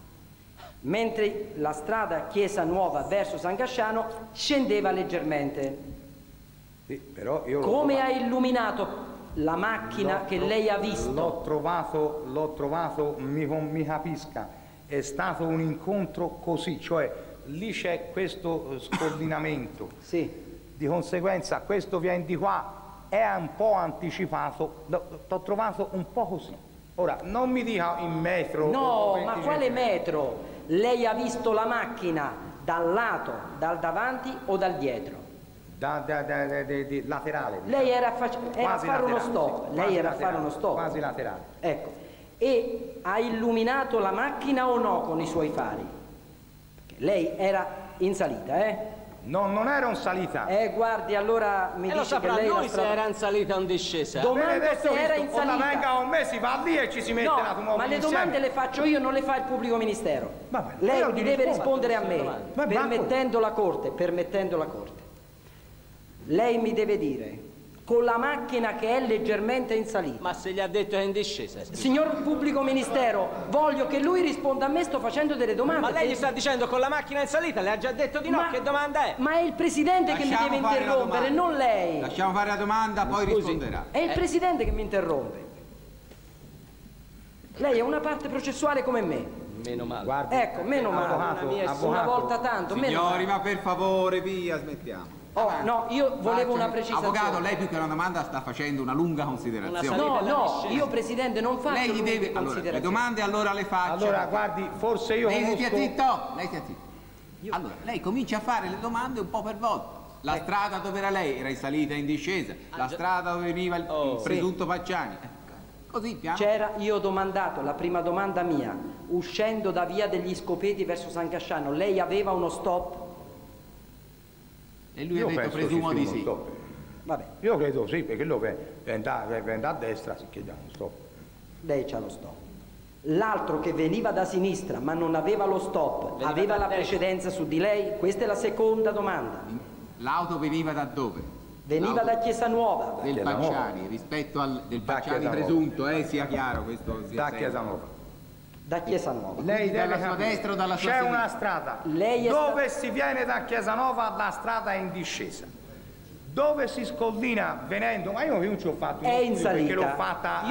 Speaker 9: mentre la strada Chiesa Nuova verso San Casciano scendeva leggermente.
Speaker 8: Sì, però io l'ho
Speaker 9: Come ha
Speaker 8: trovato-
Speaker 9: illuminato la macchina
Speaker 8: l'ho
Speaker 9: che
Speaker 8: tro-
Speaker 9: lei ha visto?
Speaker 8: L'ho trovato, l'ho trovato, mi, mi capisca, è stato un incontro così, cioè lì c'è questo scordinamento.
Speaker 9: Sì.
Speaker 8: Di conseguenza questo viene di qua, è un po' anticipato, l'ho trovato un po' così. Ora, non mi dica in metro.
Speaker 9: No,
Speaker 8: o
Speaker 9: ma
Speaker 8: venti
Speaker 9: quale
Speaker 8: centimetri.
Speaker 9: metro? Lei ha visto la macchina dal lato, dal davanti o dal dietro?
Speaker 8: Da, da, da, da- da- di- laterale.
Speaker 9: Lei era a, fac- era a
Speaker 8: Quasi
Speaker 9: fare uno
Speaker 8: laterale,
Speaker 9: stop,
Speaker 8: sì,
Speaker 9: lei
Speaker 8: quasi
Speaker 9: era a fare
Speaker 8: laterale,
Speaker 9: uno stop.
Speaker 8: Quasi laterale.
Speaker 9: Ecco, e ha illuminato la macchina o no con i suoi fari? Perché lei era in salita, eh?
Speaker 8: No, non era un salita.
Speaker 9: Eh, guardi, allora mi
Speaker 1: E lo
Speaker 9: dice che
Speaker 1: saprà
Speaker 9: lei
Speaker 1: lui
Speaker 9: la
Speaker 1: se era in salita o in discesa.
Speaker 9: Domanda
Speaker 8: Benedetto
Speaker 9: se era in
Speaker 8: Cristo, o la
Speaker 9: salita.
Speaker 8: venga con me, si va lì e ci si mette
Speaker 9: No,
Speaker 8: l'automobile
Speaker 9: ma le
Speaker 8: insieme.
Speaker 9: domande le faccio io, non le fa il pubblico ministero.
Speaker 8: Vabbè,
Speaker 9: Lei
Speaker 8: io
Speaker 9: mi
Speaker 8: ti
Speaker 9: deve
Speaker 8: rispondo
Speaker 9: rispondere a
Speaker 1: queste
Speaker 9: me,
Speaker 1: domande.
Speaker 8: Ma
Speaker 9: permettendo la Corte, permettendo la Corte. Lei mi deve dire, con la macchina che è leggermente in salita.
Speaker 1: Ma se gli ha detto che è in discesa.
Speaker 9: Signor pubblico ministero, voglio che lui risponda a me, sto facendo delle domande.
Speaker 1: Ma lei
Speaker 9: Se-
Speaker 1: gli sta dicendo con la macchina in salita, le ha già detto di no,
Speaker 9: Ma-
Speaker 1: che domanda è?
Speaker 9: Ma è il Presidente che mi
Speaker 2: Lasciamo
Speaker 9: deve
Speaker 2: fare la
Speaker 9: interrompere,
Speaker 2: domanda.
Speaker 9: non lei.
Speaker 2: Lasciamo fare la domanda, poi
Speaker 1: Scusi.
Speaker 2: risponderà.
Speaker 9: È il Presidente che mi interrompe. Lei è una parte processuale come me.
Speaker 1: Meno male.
Speaker 8: Guardi,
Speaker 9: Ecco, meno male.
Speaker 8: avvocato,
Speaker 9: Una mia-
Speaker 8: avvocato.
Speaker 9: una volta tanto, meno
Speaker 2: Signori,
Speaker 9: male.
Speaker 2: ma per favore, via, smettiamo.
Speaker 9: Oh, no, io volevo una precisazione.
Speaker 2: Avvocato, lei più che una domanda sta facendo una lunga
Speaker 1: Una
Speaker 2: considerazione.
Speaker 1: salita
Speaker 9: No,
Speaker 1: della
Speaker 9: no,
Speaker 1: discesa.
Speaker 9: io Presidente non faccio
Speaker 2: Lei gli
Speaker 9: lunghe
Speaker 2: deve. Allora, le
Speaker 9: considerazioni.
Speaker 2: domande allora le faccio.
Speaker 8: Allora, guardi, forse io
Speaker 2: lei
Speaker 8: conosco...
Speaker 2: stia zitto, lei stia zitto. Allora, lei comincia a fare le domande un po' per volta. La strada dove era lei era in salita e in discesa, la strada dove veniva il,
Speaker 1: Oh.
Speaker 2: il presunto Pacciani. Eh, Così, piano.
Speaker 9: C'era, io ho domandato, la prima domanda mia, uscendo da via degli Scopeti verso San Casciano, lei aveva uno stop?
Speaker 2: E lui
Speaker 8: Io
Speaker 2: ha detto
Speaker 8: penso
Speaker 2: presumo
Speaker 8: ci
Speaker 2: di
Speaker 8: sia uno
Speaker 2: sì.
Speaker 8: stop.
Speaker 9: Vabbè,
Speaker 8: Io credo sì, perché lui vende a destra, si chiede uno stop.
Speaker 9: lei c'ha lo stop. L'altro che veniva da sinistra ma non aveva lo stop,
Speaker 1: Veniva
Speaker 9: aveva
Speaker 1: da
Speaker 9: la
Speaker 1: destra.
Speaker 9: precedenza su di lei? Questa è la seconda domanda.
Speaker 2: L'auto veniva da dove?
Speaker 9: Veniva
Speaker 2: L'auto
Speaker 9: da Chiesa Nuova.
Speaker 2: del
Speaker 8: Chiesa
Speaker 2: Pacciani rispetto al del
Speaker 8: Da
Speaker 2: Pacciani
Speaker 8: Chiesa Nuova.
Speaker 2: presunto, eh, sia chiaro questo. sia
Speaker 8: Da
Speaker 2: sempre.
Speaker 8: Chiesa Nuova.
Speaker 9: Da Chiesa Nuova.
Speaker 8: Lei
Speaker 2: Dalla
Speaker 8: deve
Speaker 2: sua
Speaker 8: capire.
Speaker 2: destra o dalla sua
Speaker 8: C'è
Speaker 2: sinistra?
Speaker 8: una strada.
Speaker 9: Lei è
Speaker 8: Dove si viene da Chiesa Nova, la strada è in discesa. Dove si scollina venendo, ma io qui non ci ho fatto
Speaker 9: È
Speaker 8: uno
Speaker 9: in
Speaker 8: studio perché
Speaker 9: salita.
Speaker 8: l'ho fatta